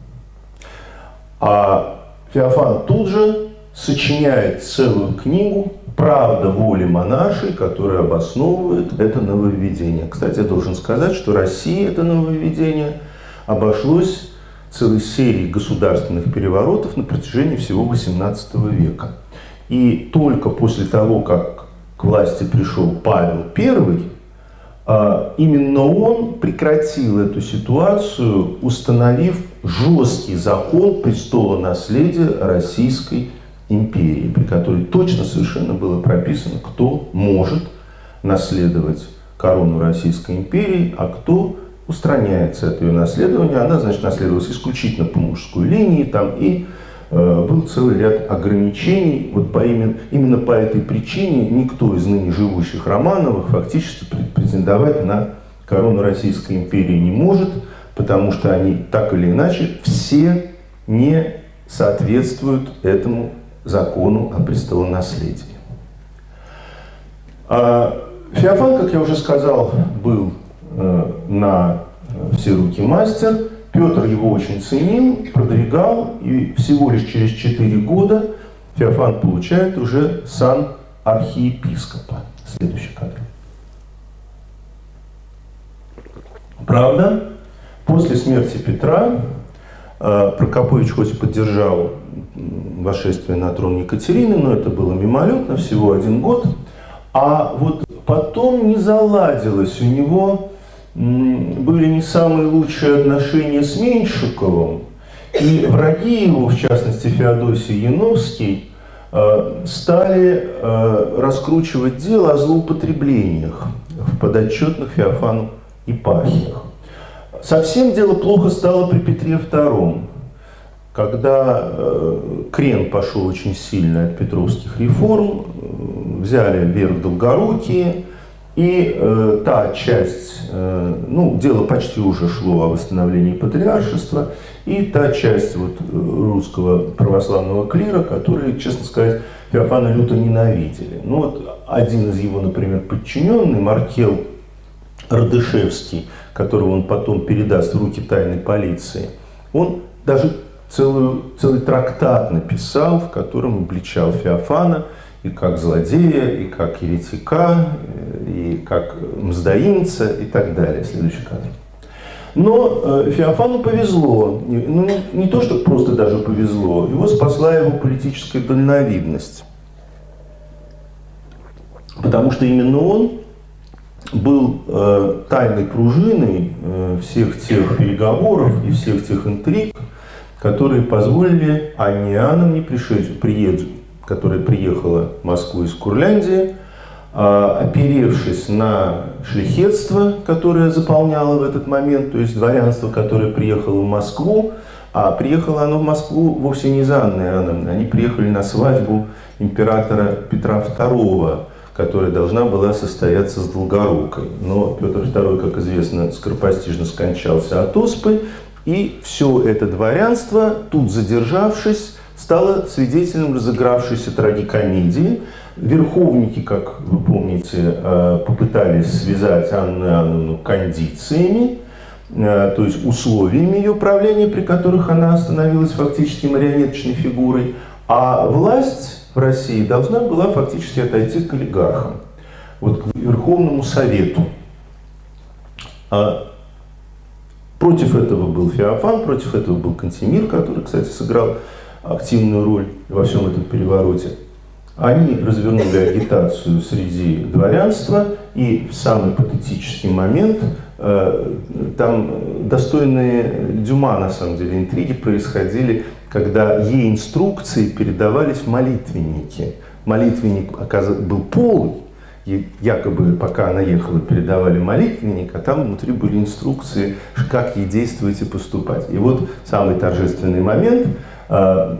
А Феофан тут же сочиняет целую книгу «Правда воли монашей», которая обосновывает это нововведение. Кстати, я должен сказать, что России это нововведение обошлось целой серией государственных переворотов на протяжении всего XVIII века. И только после того, как к власти пришел Павел I, именно он прекратил эту ситуацию, установив жесткий закон престолонаследия Российской империи, при которой точно совершенно было прописано, кто может наследовать корону Российской империи, а кто устраняется от ее наследования. Она, значит, наследовалась исключительно по мужской линии, там и был целый ряд ограничений. Вот именно по этой причине никто из ныне живущих Романовых фактически претендовать на корону Российской империи не может, потому что они так или иначе все не соответствуют этому закону о престолонаследии. Феофан, как я уже сказал, был на все руки мастер. Петр его очень ценил, продвигал, и всего лишь через 4 года Феофан получает уже сан архиепископа. Следующий кадр. Правда, после смерти Петра Прокопович хоть и поддержал восшествие на трон Екатерины, но это было мимолетно, всего 1 год. А вот потом не заладилось у него, были не самые лучшие отношения с Меньшиковым, и враги его, в частности Феодосий Яновский, стали раскручивать дело о злоупотреблениях в подотчетных Феофану епархиях. Совсем дело плохо стало при Петре II, когда крен пошел очень сильно от петровских реформ, взяли вверх Долгорукие, и та часть, дело почти уже шло о восстановлении патриаршества, и та часть вот русского православного клира, которые, честно сказать, Феофана люто ненавидели. Ну вот один из его, например, подчиненный, Маркел Радышевский, которого он потом передаст в руки тайной полиции, он даже целый трактат написал, в котором обличал Феофана и как злодея, и как еретика, и как мздоимца, и так далее. Следующий кадр. Но Феофану повезло. Ну, не то, что просто даже повезло. Его спасла его политическая дальновидность. Потому что именно он был тайной пружиной всех тех переговоров и всех тех интриг, которые позволили Анне Иоанновне, которая приехала в Москву из Курляндии, оперевшись на шляхетство, которое заполняло в этот момент, то есть дворянство, которое приехало в Москву, а приехало оно в Москву вовсе не за Анной Иоанновной, они приехали на свадьбу императора Петра II, которая должна была состояться с Долгорукой. Но Петр II, как известно, скоропостижно скончался от оспы, и все это дворянство, тут задержавшись, стало свидетелем разыгравшейся трагикомедии. Верховники, как вы помните, попытались связать Анну Иоанновну кондициями, то есть условиями ее правления, при которых она становилась фактически марионеточной фигурой, а власть в России должна была фактически отойти к олигархам, вот к Верховному Совету. Против этого был Феофан, против этого был Кантемир, который, кстати, сыграл активную роль во всем этом перевороте. Они развернули агитацию среди дворянства, и в самый патетический момент там достойные Дюма, на самом деле, интриги происходили, когда ей инструкции передавались в молитвенники. Молитвенник был полый, и якобы, пока она ехала, передавали молитвенник, а там внутри были инструкции, как ей действовать и поступать. И вот самый торжественный момент. От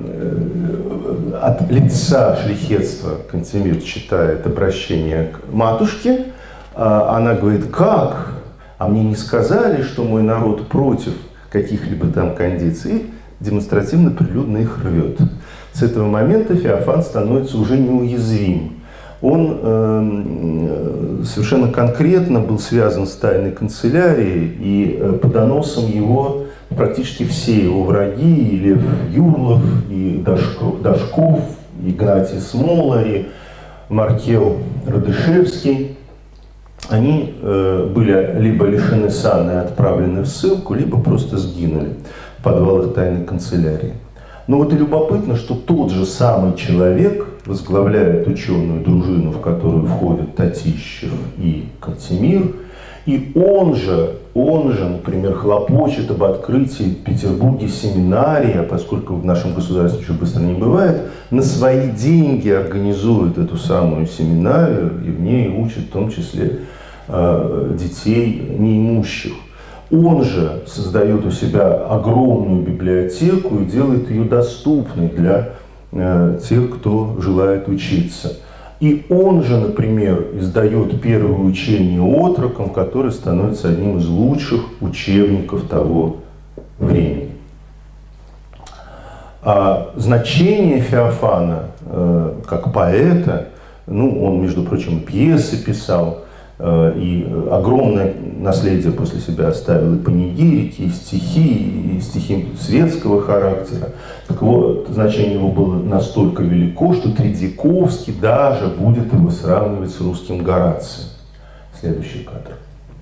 лица шляхетства Кантемир читает обращение к матушке. Она говорит: как? А мне не сказали, что мой народ против каких-либо там кондиций. И демонстративно, прилюдно их рвет. С этого момента Феофан становится уже неуязвим. Он совершенно конкретно был связан с тайной канцелярией, и по доносам его практически все его враги, и Лев Юрлов, и Дашков, и Игнатий Смола, и Маркел Радышевский, они были либо лишены сана и отправлены в ссылку, либо просто сгинули в подвалах тайной канцелярии. Но вот и любопытно, что тот же самый человек возглавляет ученую дружину, в которую входят Татищев и Кантемир, и он же, например, хлопочет об открытии в Петербурге семинарии, поскольку в нашем государстве ничего быстро не бывает, на свои деньги организует эту самую семинарию, и в ней учит в том числе детей неимущих. Он же создает у себя огромную библиотеку и делает ее доступной для тех, кто желает учиться. И он же, например, издает первое учение отрокам, которое становится одним из лучших учебников того времени. А значение Феофана как поэта, он, между прочим, пьесы писал, и огромное наследие после себя оставил и панигирики, и стихи светского характера. Так вот, значение его было настолько велико, что Тредьяковский даже будет его сравнивать с русским Горацием. Следующий кадр.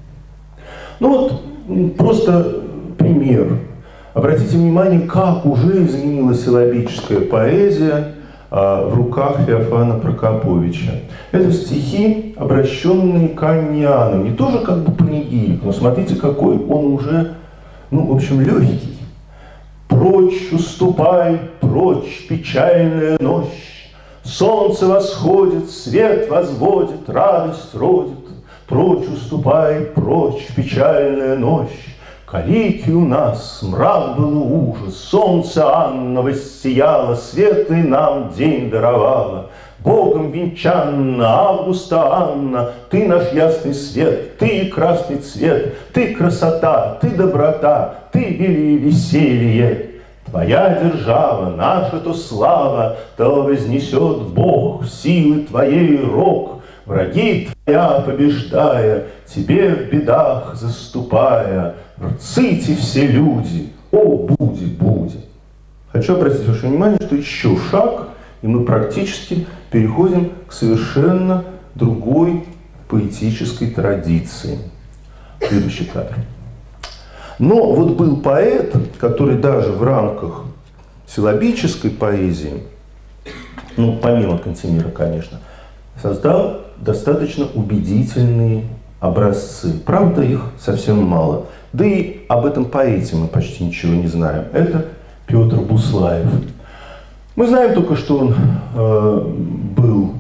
Просто пример. Обратите внимание, как уже изменилась силлабическая поэзия в руках Феофана Прокоповича. Это стихи, обращенные к Анне Иоанновне. Тоже как бы панигирик, но смотрите, какой он уже, в общем, легкий. Прочь уступай, прочь печальная ночь. Солнце восходит, свет возводит, радость родит. Прочь уступай, прочь печальная ночь. Калики у нас, мрак был и ужас, солнце Анна воссияло, светлый нам день даровала. Богом венчанна, Августа Анна, ты наш ясный свет, ты красный цвет, ты красота, ты доброта, ты вели веселье. Твоя держава, наша то слава, то вознесет Бог силы твоей рог. Враги твоя побеждая, тебе в бедах заступая, рците все люди, о, буди. Хочу обратить ваше внимание, что еще шаг, и мы практически переходим к совершенно другой поэтической традиции. Следующий кадр. Но вот был поэт, который даже в рамках силлабической поэзии, помимо Кантемира, конечно, создал достаточно убедительные образцы. Правда, их совсем мало. Да и об этом поэте мы почти ничего не знаем. Это Петр Буслаев. Мы знаем только, что он был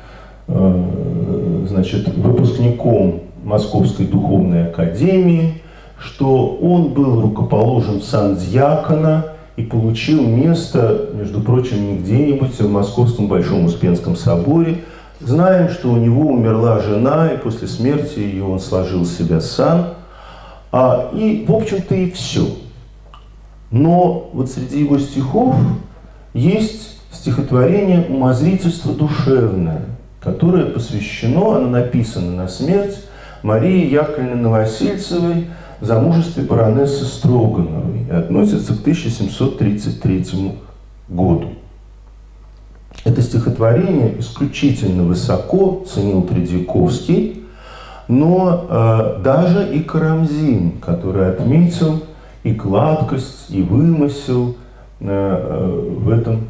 выпускником Московской духовной академии, что он был рукоположен в сан дьякона и получил место, между прочим, не где-нибудь, а в Московском Большом Успенском соборе. Знаем, что у него умерла жена, и после смерти ее он сложил с себя сан. И, в общем-то, и все. Но вот среди его стихов есть стихотворение «Умозрительство душевное», которое посвящено, оно написано на смерть Марии Яковлевны Новосельцевой в замужестве баронессы Строгановой и относится к 1733 году. Это стихотворение исключительно высоко ценил Тредьяковский, но даже и Карамзин, который отметил и гладкость, и вымысел в этом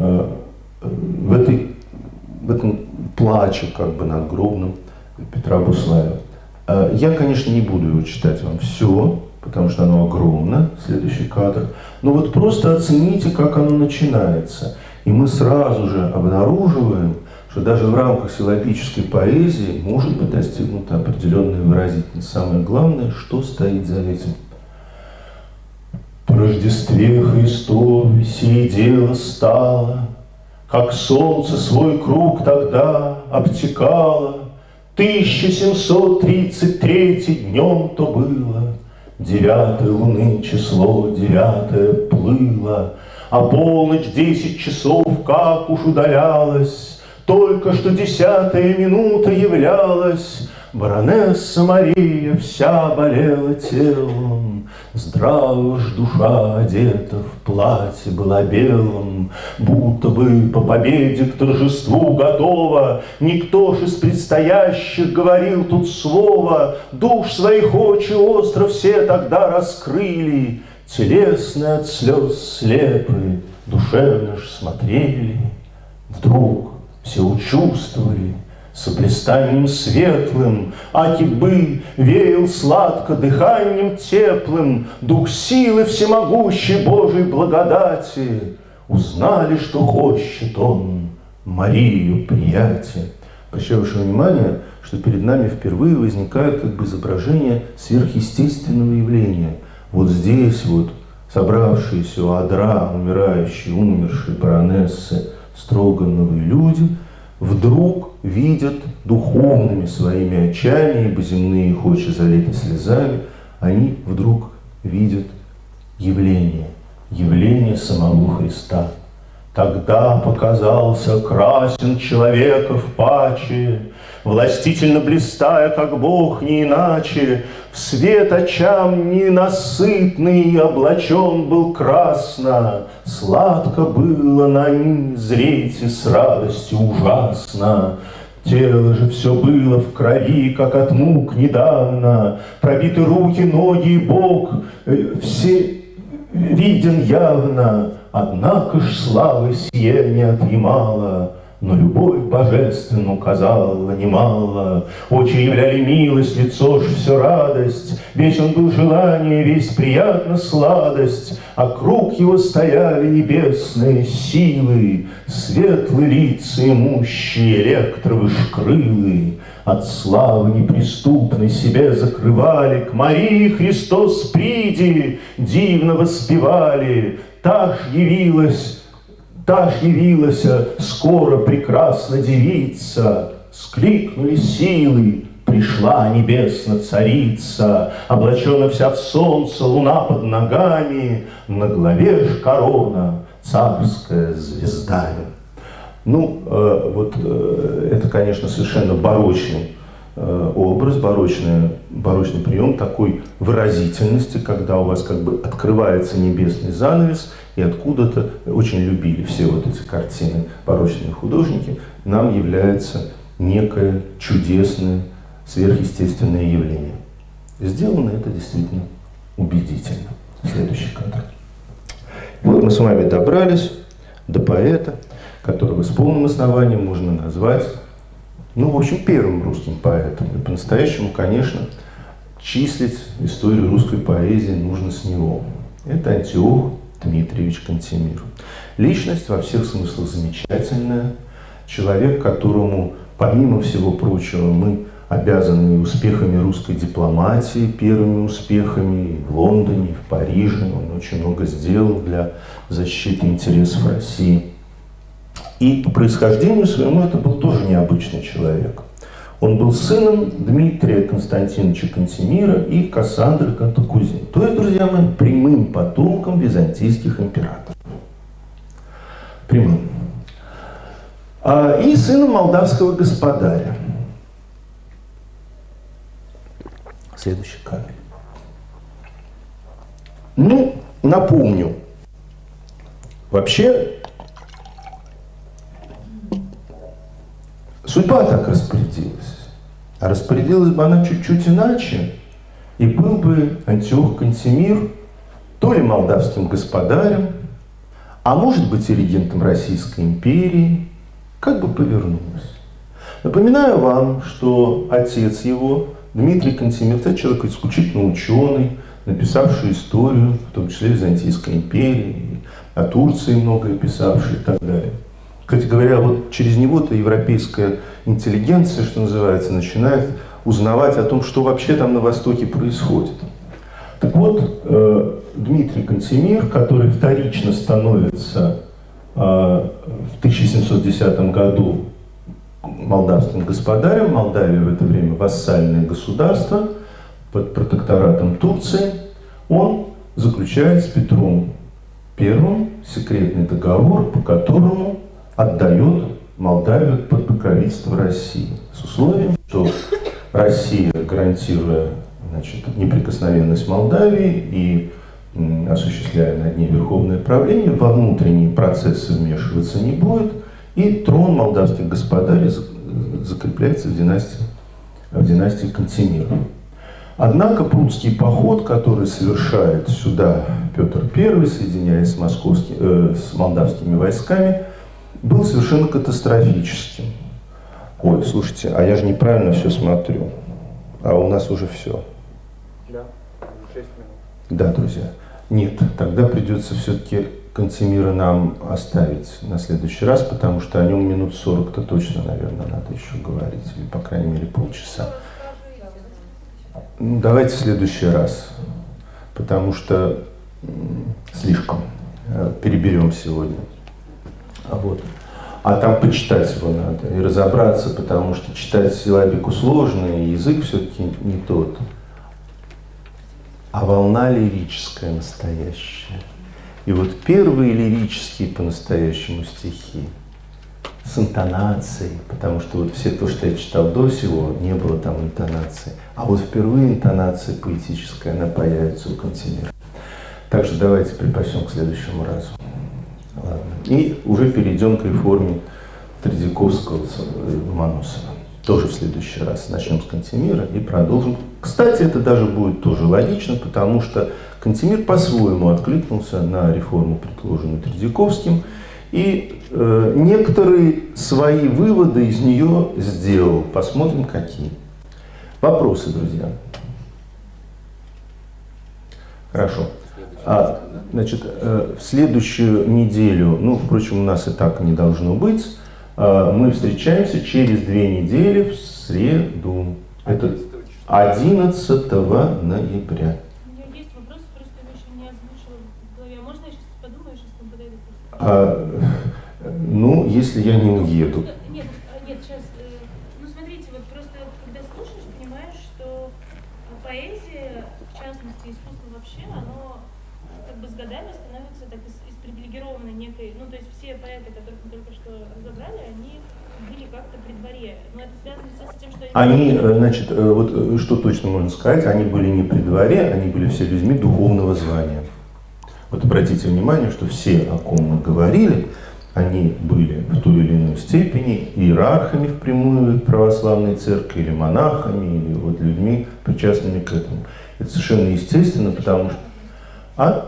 плаче как бы надгробном Петра Буслаева. Я, конечно, не буду его читать вам все, потому что оно огромно, следующий кадр. Но вот просто оцените, как оно начинается. И мы сразу же обнаруживаем, что даже в рамках силлабической поэзии может быть достигнута определенная выразительность. Самое главное, что стоит за этим. По Рождестве Христове сие дело стало, как солнце свой круг тогда обтекало. 1733 днем то было, 9 луны число 9 плыло, а полночь 10 часов как уж удалялась, только что 10-я минута являлась. Баронесса Мария вся болела телом, здраво ж душа одета в платье была белом, будто бы по победе к торжеству готова. Никто ж из предстоящих говорил тут слово, душ своих очи остро все тогда раскрыли, телесные от слез слепы, душевно ж смотрели. Вдруг все учувствовали, с блистанием светлым, аки бы веял сладко дыханием теплым дух силы всемогущей Божьей благодати. Узнали, что хочет он Марию приятие. Обращаю ваше внимание, что перед нами впервые возникает как бы изображение сверхъестественного явления. Вот здесь вот собравшиеся у одра умирающие, умершие баронессы Строгановы люди вдруг видят духовными своими очами, ибо земные их очи залиты слезами, они вдруг видят явление самого Христа. Тогда показался красен человека в паче, властительно блистая, как Бог, не иначе, в свет очам ненасытный облачен был красно, сладко было на ней зреть и с радостью ужасно. Тело же все было в крови, как от мук недавно, пробиты руки, ноги и бок, все виден явно, однако ж славы сие не отъемала, но любовь божественную казала немало. Очи являли милость, лицо ж все радость, весь он был желание, весь приятно сладость, а круг его стояли небесные силы, светлые лица имущие электровы шкрылы. От славы неприступной себе закрывали, к Марии Христос приди, дивно воспевали. Та ж явилась скоро прекрасна девица, скликнули силы, пришла небесная царица, облачена вся в солнце, луна под ногами, на голове ж корона, царская звездами. Ну, это, конечно, совершенно барочный образ, барочный прием такой выразительности, когда у вас как бы открывается небесный занавес, и откуда-то очень любили все вот эти картины барочные художники, нам является некое чудесное, сверхъестественное явление. Сделано это действительно убедительно. Следующий кадр. Вот мы с вами добрались до поэта, которого с полным основанием можно назвать, ну, в общем, первым русским поэтом. И по-настоящему, конечно, числить историю русской поэзии нужно с него. Это Антиох Дмитриевич Кантемир. Личность во всех смыслах замечательная. Человек, которому, помимо всего прочего, мы обязаны успехами русской дипломатии, первыми успехами и в Лондоне, и в Париже. Он очень много сделал для защиты интересов России. И по происхождению своему это был тоже необычный человек. Он был сыном Дмитрия Константиновича Кантемира и Кассандры Кантакузин. То есть, друзья мои, прямым потомком византийских императоров. Прямым. И сыном молдавского господаря. Следующий кадр. Ну, напомню. Вообще, судьба так распорядилась. А распорядилась бы она чуть-чуть иначе, и был бы Антиох Кантемир то ли молдавским господарем, а может быть и регентом Российской империи, как бы повернулось. Напоминаю вам, что отец его, Дмитрий Кантемир, это человек исключительно ученый, написавший историю, в том числе Византийской империи, о Турции многое писавший и так далее. Кстати говоря, вот через него-то европейская интеллигенция, что называется, начинает узнавать о том, что вообще там на Востоке происходит. Так вот, Дмитрий Кантемир, который вторично становится в 1710 году молдавским господарем, Молдавия в это время вассальное государство под протекторатом Турции, он заключает с Петром I секретный договор, по которому отдает Молдавию под покровительство России, с условием, что Россия, гарантируя, значит, неприкосновенность Молдавии и осуществляя над ней верховное правление, во внутренние процессы вмешиваться не будет, и трон молдавских господарей закрепляется в династии Кантемиров. Однако прудский поход, который совершает сюда Петр I, соединяясь с молдавскими войсками, был совершенно катастрофическим. Ой, слушайте, а я же неправильно все смотрю. А у нас уже все. Да, 6 минут. Да, друзья. Нет, тогда придется все-таки Кантемира нам оставить на следующий раз, потому что о нем минут 40-то точно, наверное, надо еще говорить. Или, по крайней мере, полчаса. Ну, давайте в следующий раз, потому что слишком переберем сегодня. Вот. А там почитать его надо и разобраться, потому что читать силлабику сложно, и язык все-таки не тот. А волна лирическая настоящая. И вот первые лирические по-настоящему стихи с интонацией, потому что вот все то, что я читал до сего, не было там интонации. А вот впервые интонация поэтическая, она появится у Кантемира. Так что давайте припасем к следующему разу. Ладно. И уже перейдем к реформе Тредяковского и Ломоносова. Тоже в следующий раз. Начнем с Кантемира и продолжим. Кстати, это даже будет тоже логично, потому что Кантемир по-своему откликнулся на реформу, предложенную Тредяковским, и некоторые свои выводы из нее сделал. Посмотрим, какие. Вопросы, друзья? Хорошо. Значит, в следующую неделю, ну, впрочем, у нас и так не должно быть, мы встречаемся через 2 недели в среду. Это 11 ноября. У меня есть вопрос, просто я еще не озвучила в голове. Можно я сейчас подумаю, сейчас там подойду? Ну, если я не уеду. Нет, сейчас. Ну, смотрите, вот просто когда слушаешь, понимаешь, что поэзия, в частности, искусство вообще, оно как бы с годами становится так из привилегированной некой, ну, то есть все поэты, которых мы только что разобрали, они были как-то при дворе. Но это связано с тем, что они, значит, вот что точно можно сказать, они были не при дворе, они были все людьми духовного звания. Вот обратите внимание, что все, о ком мы говорили, они были в той или иной степени иерархами впрямую православной церкви, или монахами, или вот людьми, причастными к этому. Это совершенно естественно, потому что...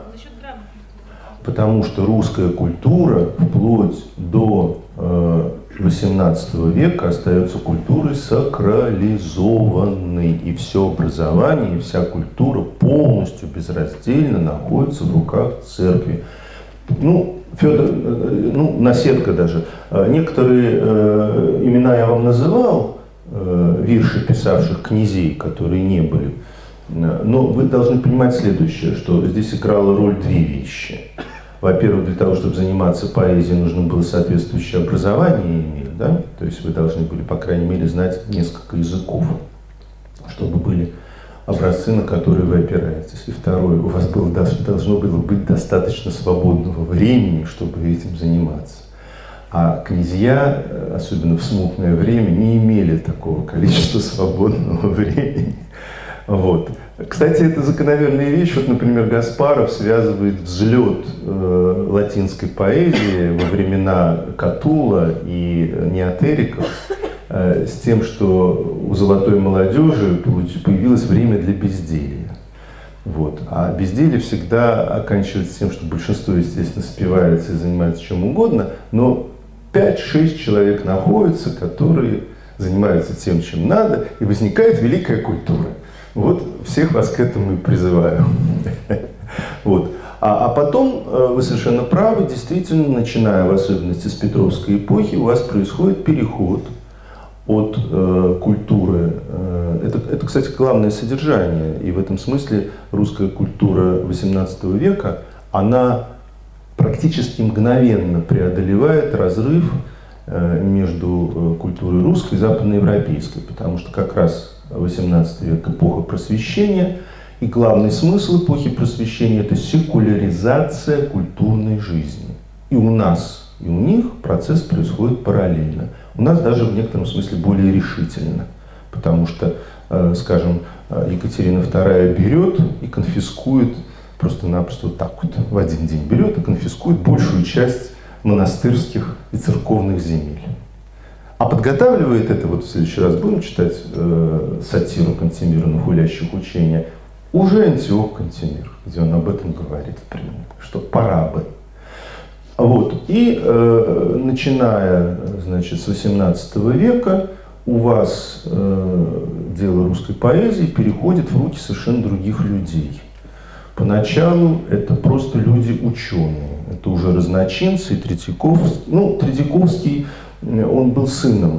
Потому что русская культура вплоть до XVIII века остается культурой сакрализованной. И все образование, и вся культура полностью безраздельно находится в руках церкви. Ну, Федор, ну, наседка даже. Некоторые имена я вам называл, вирши писавших князей, которые не были. Но вы должны понимать следующее, что здесь играла роль 2 вещи. Во-первых, для того, чтобы заниматься поэзией, нужно было соответствующее образование иметь, да? То есть вы должны были, по крайней мере, знать несколько языков, чтобы были образцы, на которые вы опираетесь. И второе, у вас должно было быть достаточно свободного времени, чтобы этим заниматься. А князья, особенно в смутное время, не имели такого количества свободного времени. Вот. Кстати, это закономерная вещь. Вот, например, Гаспаров связывает взлет латинской поэзии во времена Катулла и неотериков с тем, что у золотой молодежи появилось время для безделья. Вот. А безделье всегда оканчивается тем, что большинство, естественно, спивается и занимается чем угодно, но 5-6 человек находятся, которые занимаются тем, чем надо, и возникает великая культура. Вот всех вас к этому и призываю. Вот. А потом, вы совершенно правы, действительно, начиная в особенности с Петровской эпохи, у вас происходит переход от культуры. Это, кстати, главное содержание. И в этом смысле русская культура XVIII века, она практически мгновенно преодолевает разрыв между культурой русской и западноевропейской. Потому что как раз XVIII век — эпоха просвещения, и главный смысл эпохи просвещения — это секуляризация культурной жизни. И у нас, и у них процесс происходит параллельно. У нас даже в некотором смысле более решительно, потому что, скажем, Екатерина II берет и конфискует, просто-напросто вот так вот в один день берет и конфискует большую часть монастырских и церковных земель. А подготавливает это, вот в следующий раз будем читать сатиру Кантемира на хулящих учения, уже Антиох Кантемир, где он об этом говорит, что пора бы. Вот. И начиная, значит, с XVIII века у вас дело русской поэзии переходит в руки совершенно других людей. Поначалу это просто люди ученые, это уже разночинцы, и Третьяковский. Ну, Третьяковский, он был сыном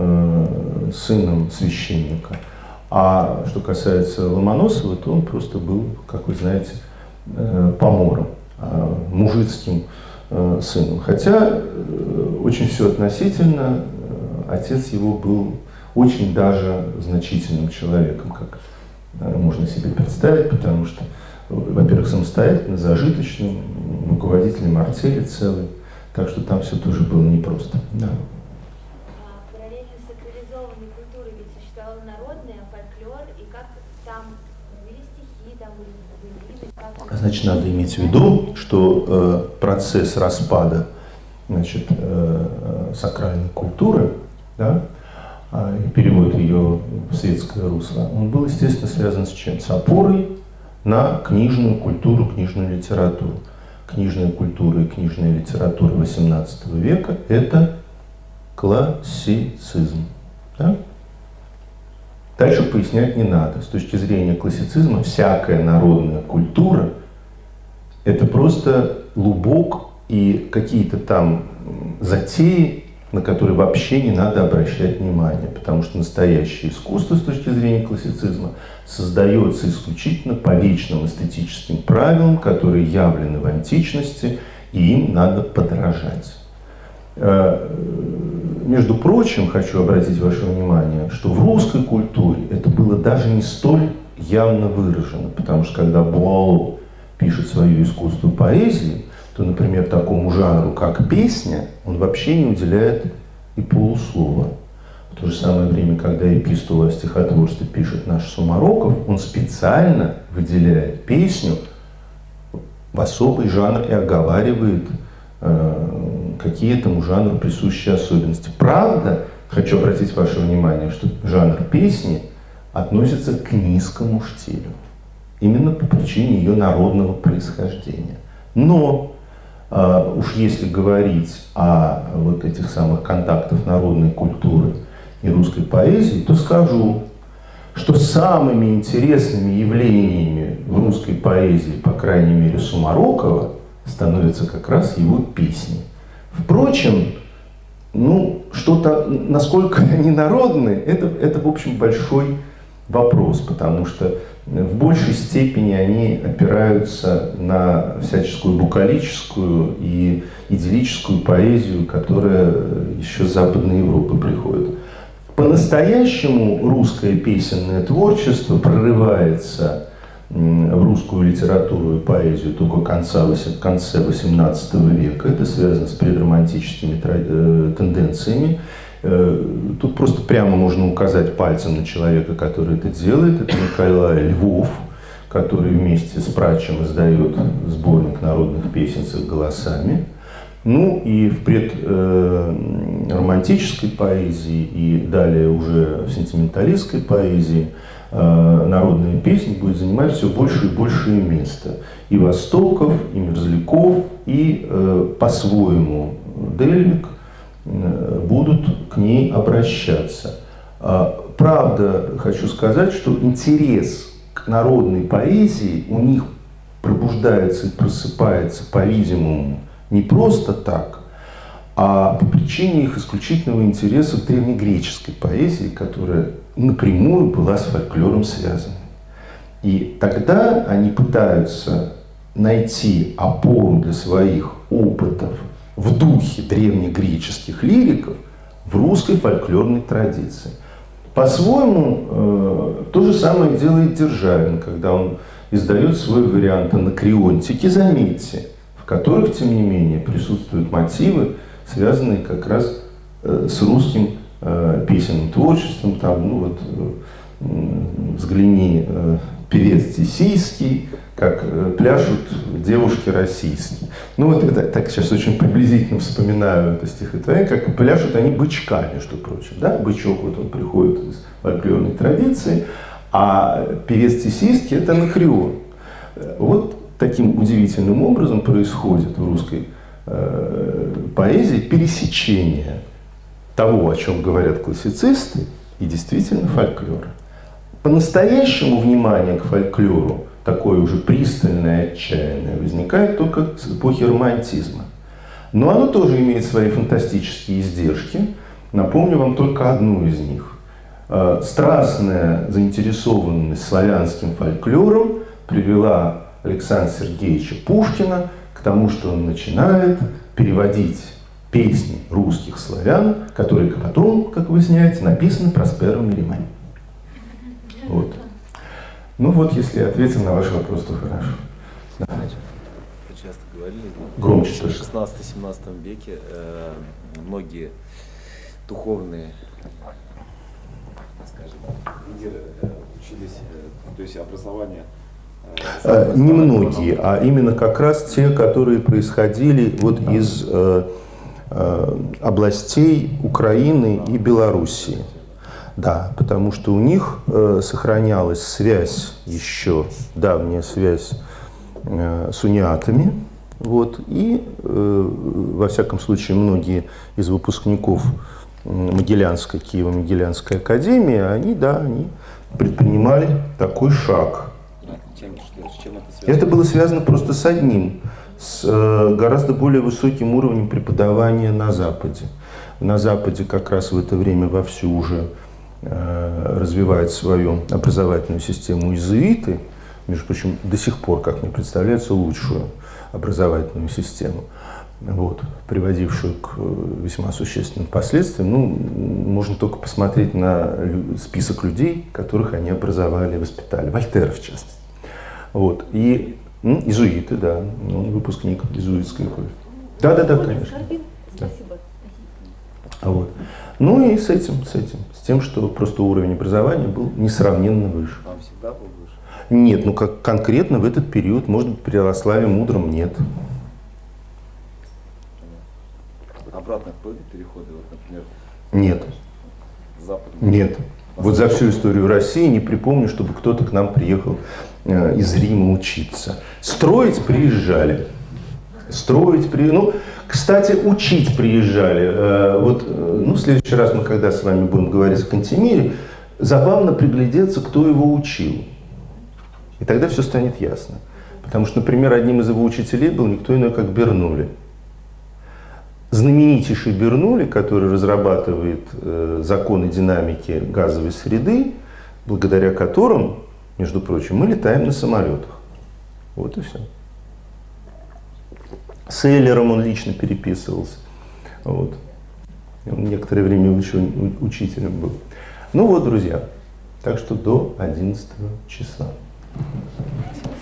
священника. А что касается Ломоносова, то он просто был, как вы знаете, помором, мужицким сыном. Хотя очень все относительно, отец его был очень даже значительным человеком, как можно себе представить, потому что, во-первых, самостоятельно, зажиточным, руководителем артели целой, так что там все тоже было непросто. Да. Параллельно с сакрализованной культурой ведь существовала народная, фольклор, и как там были стихи, там были как... Значит, надо иметь в виду, что процесс распада, значит, сакральной культуры, да, и перевод ее в светское русло, он был, естественно, связан с чем? С опорой на книжную культуру, книжную литературу. Книжная культура и книжная литература XVIII века – это классицизм. Да? Дальше пояснять не надо. С точки зрения классицизма всякая народная культура – это просто лубок и какие-то там затеи, на которые вообще не надо обращать внимание, потому что настоящее искусство с точки зрения классицизма создается исключительно по вечным эстетическим правилам, которые явлены в античности, и им надо подражать. Между прочим, хочу обратить ваше внимание, что в русской культуре это было даже не столь явно выражено, потому что когда Буало пишет свое искусство поэзии, то, например, такому жанру, как песня, он вообще не уделяет и полуслова. В то же самое время, когда эпистолу о стихотворстве пишет наш Сумароков, он специально выделяет песню в особый жанр и оговаривает какие этому жанру присущие особенности. Правда, хочу обратить ваше внимание, что жанр песни относится к низкому штилю, именно по причине ее народного происхождения. Но уж если говорить о вот этих самых контактах народной культуры и русской поэзии, то скажу, что самыми интересными явлениями в русской поэзии, по крайней мере Сумарокова, становятся как раз его песни. Впрочем, ну, что-то, насколько они народные, это в общем, большой вопрос, потому что в большей степени они опираются на всяческую букалическую и идиллическую поэзию, которая еще с Западной Европы приходит. По-настоящему русское песенное творчество прорывается в русскую литературу и поэзию только в конце XVIII века. Это связано с предромантическими тенденциями. Тут просто прямо можно указать пальцем на человека, который это делает. Это Николай Львов, который вместе с Прачем издает сборник народных песен с их голосами. Ну и в предромантической поэзии и далее уже в сентименталистской поэзии народная песня будет занимать все больше и большее место. И Востоков, и Мерзляков, и по-своему Дельвик будут к ней обращаться. Правда, хочу сказать, что интерес к народной поэзии у них пробуждается и просыпается, по-видимому, не просто так, а по причине их исключительного интереса к древнегреческой поэзии, которая напрямую была с фольклором связана. И тогда они пытаются найти опору для своих опытов в духе древнегреческих лириков в русской фольклорной традиции. По-своему, то же самое делает Державин, когда он издает свой вариант анакреонтики, заметьте, в которых, тем не менее, присутствуют мотивы, связанные как раз с русским песенным творчеством. Там, ну вот, взгляни, певец Тисийский, как пляшут девушки российские. Ну вот это так сейчас очень приблизительно вспоминаю это стихотворение, как пляшут они бычка, между прочим. Да? Бычок, вот он приходит из фольклорной традиции, а певец Тисийский – это анакреон. Вот таким удивительным образом происходит в русской поэзии пересечение того, о чем говорят классицисты, и действительно фольклора. По-настоящему внимание к фольклору, такое уже пристальное, отчаянное, возникает только с эпохи романтизма. Но оно тоже имеет свои фантастические издержки. Напомню вам только одну из них. Страстная заинтересованность славянским фольклором привела Александра Сергеевича Пушкина к тому, что он начинает переводить песни русских славян, которые потом, как выясняется, написаны Проспером Миримани. Вот. Ну вот, если я ответил на ваш вопрос, то хорошо. Да. Вы часто говорили, громче в 16-17 веке многие духовные, скажем, лидеры учились, то есть образование. Немногие, а именно как раз те, которые происходили вот из областей Украины и Белоруссии. Да, потому что у них сохранялась связь еще, давняя связь с униатами. Вот, и, во всяком случае, многие из выпускников Могилянской, Киево-Могилянской академии, они предпринимали такой шаг. Это было связано просто с одним, с гораздо более высоким уровнем преподавания на Западе. На Западе как раз в это время вовсю уже развивает свою образовательную систему иезуиты, между прочим, до сих пор, как мне представляется, лучшую образовательную систему, вот, приводившую к весьма существенным последствиям. Ну, можно только посмотреть на список людей, которых они образовали и воспитали. Вольтер, в частности. Вот. И иезуиты, да, выпускник иезуитской школы. Да, конечно. Спасибо. Вот. Ну и с тем, что просто уровень образования был несравненно выше. Он всегда был выше? Нет, ну как конкретно в этот период, может быть, при Ярославе Мудром нет. Обратно были переходы, вот, например? Нет. Нет. Вот за всю историю России не припомню, чтобы кто-то к нам приехал из Рима учиться. Строить приезжали. Ну, кстати, учить приезжали. Вот, в следующий раз мы, когда с вами будем говорить о Кантемире, забавно приглядеться, кто его учил. И тогда все станет ясно. Потому что, например, одним из его учителей был никто иной, как Бернулли. Знаменитейший Бернулли, который разрабатывает законы динамики газовой среды, благодаря которым, между прочим, мы летаем на самолетах. Вот и все. С Эйлером он лично переписывался. Вот. Он некоторое время учителем был. Ну вот, друзья. Так что до 11 числа.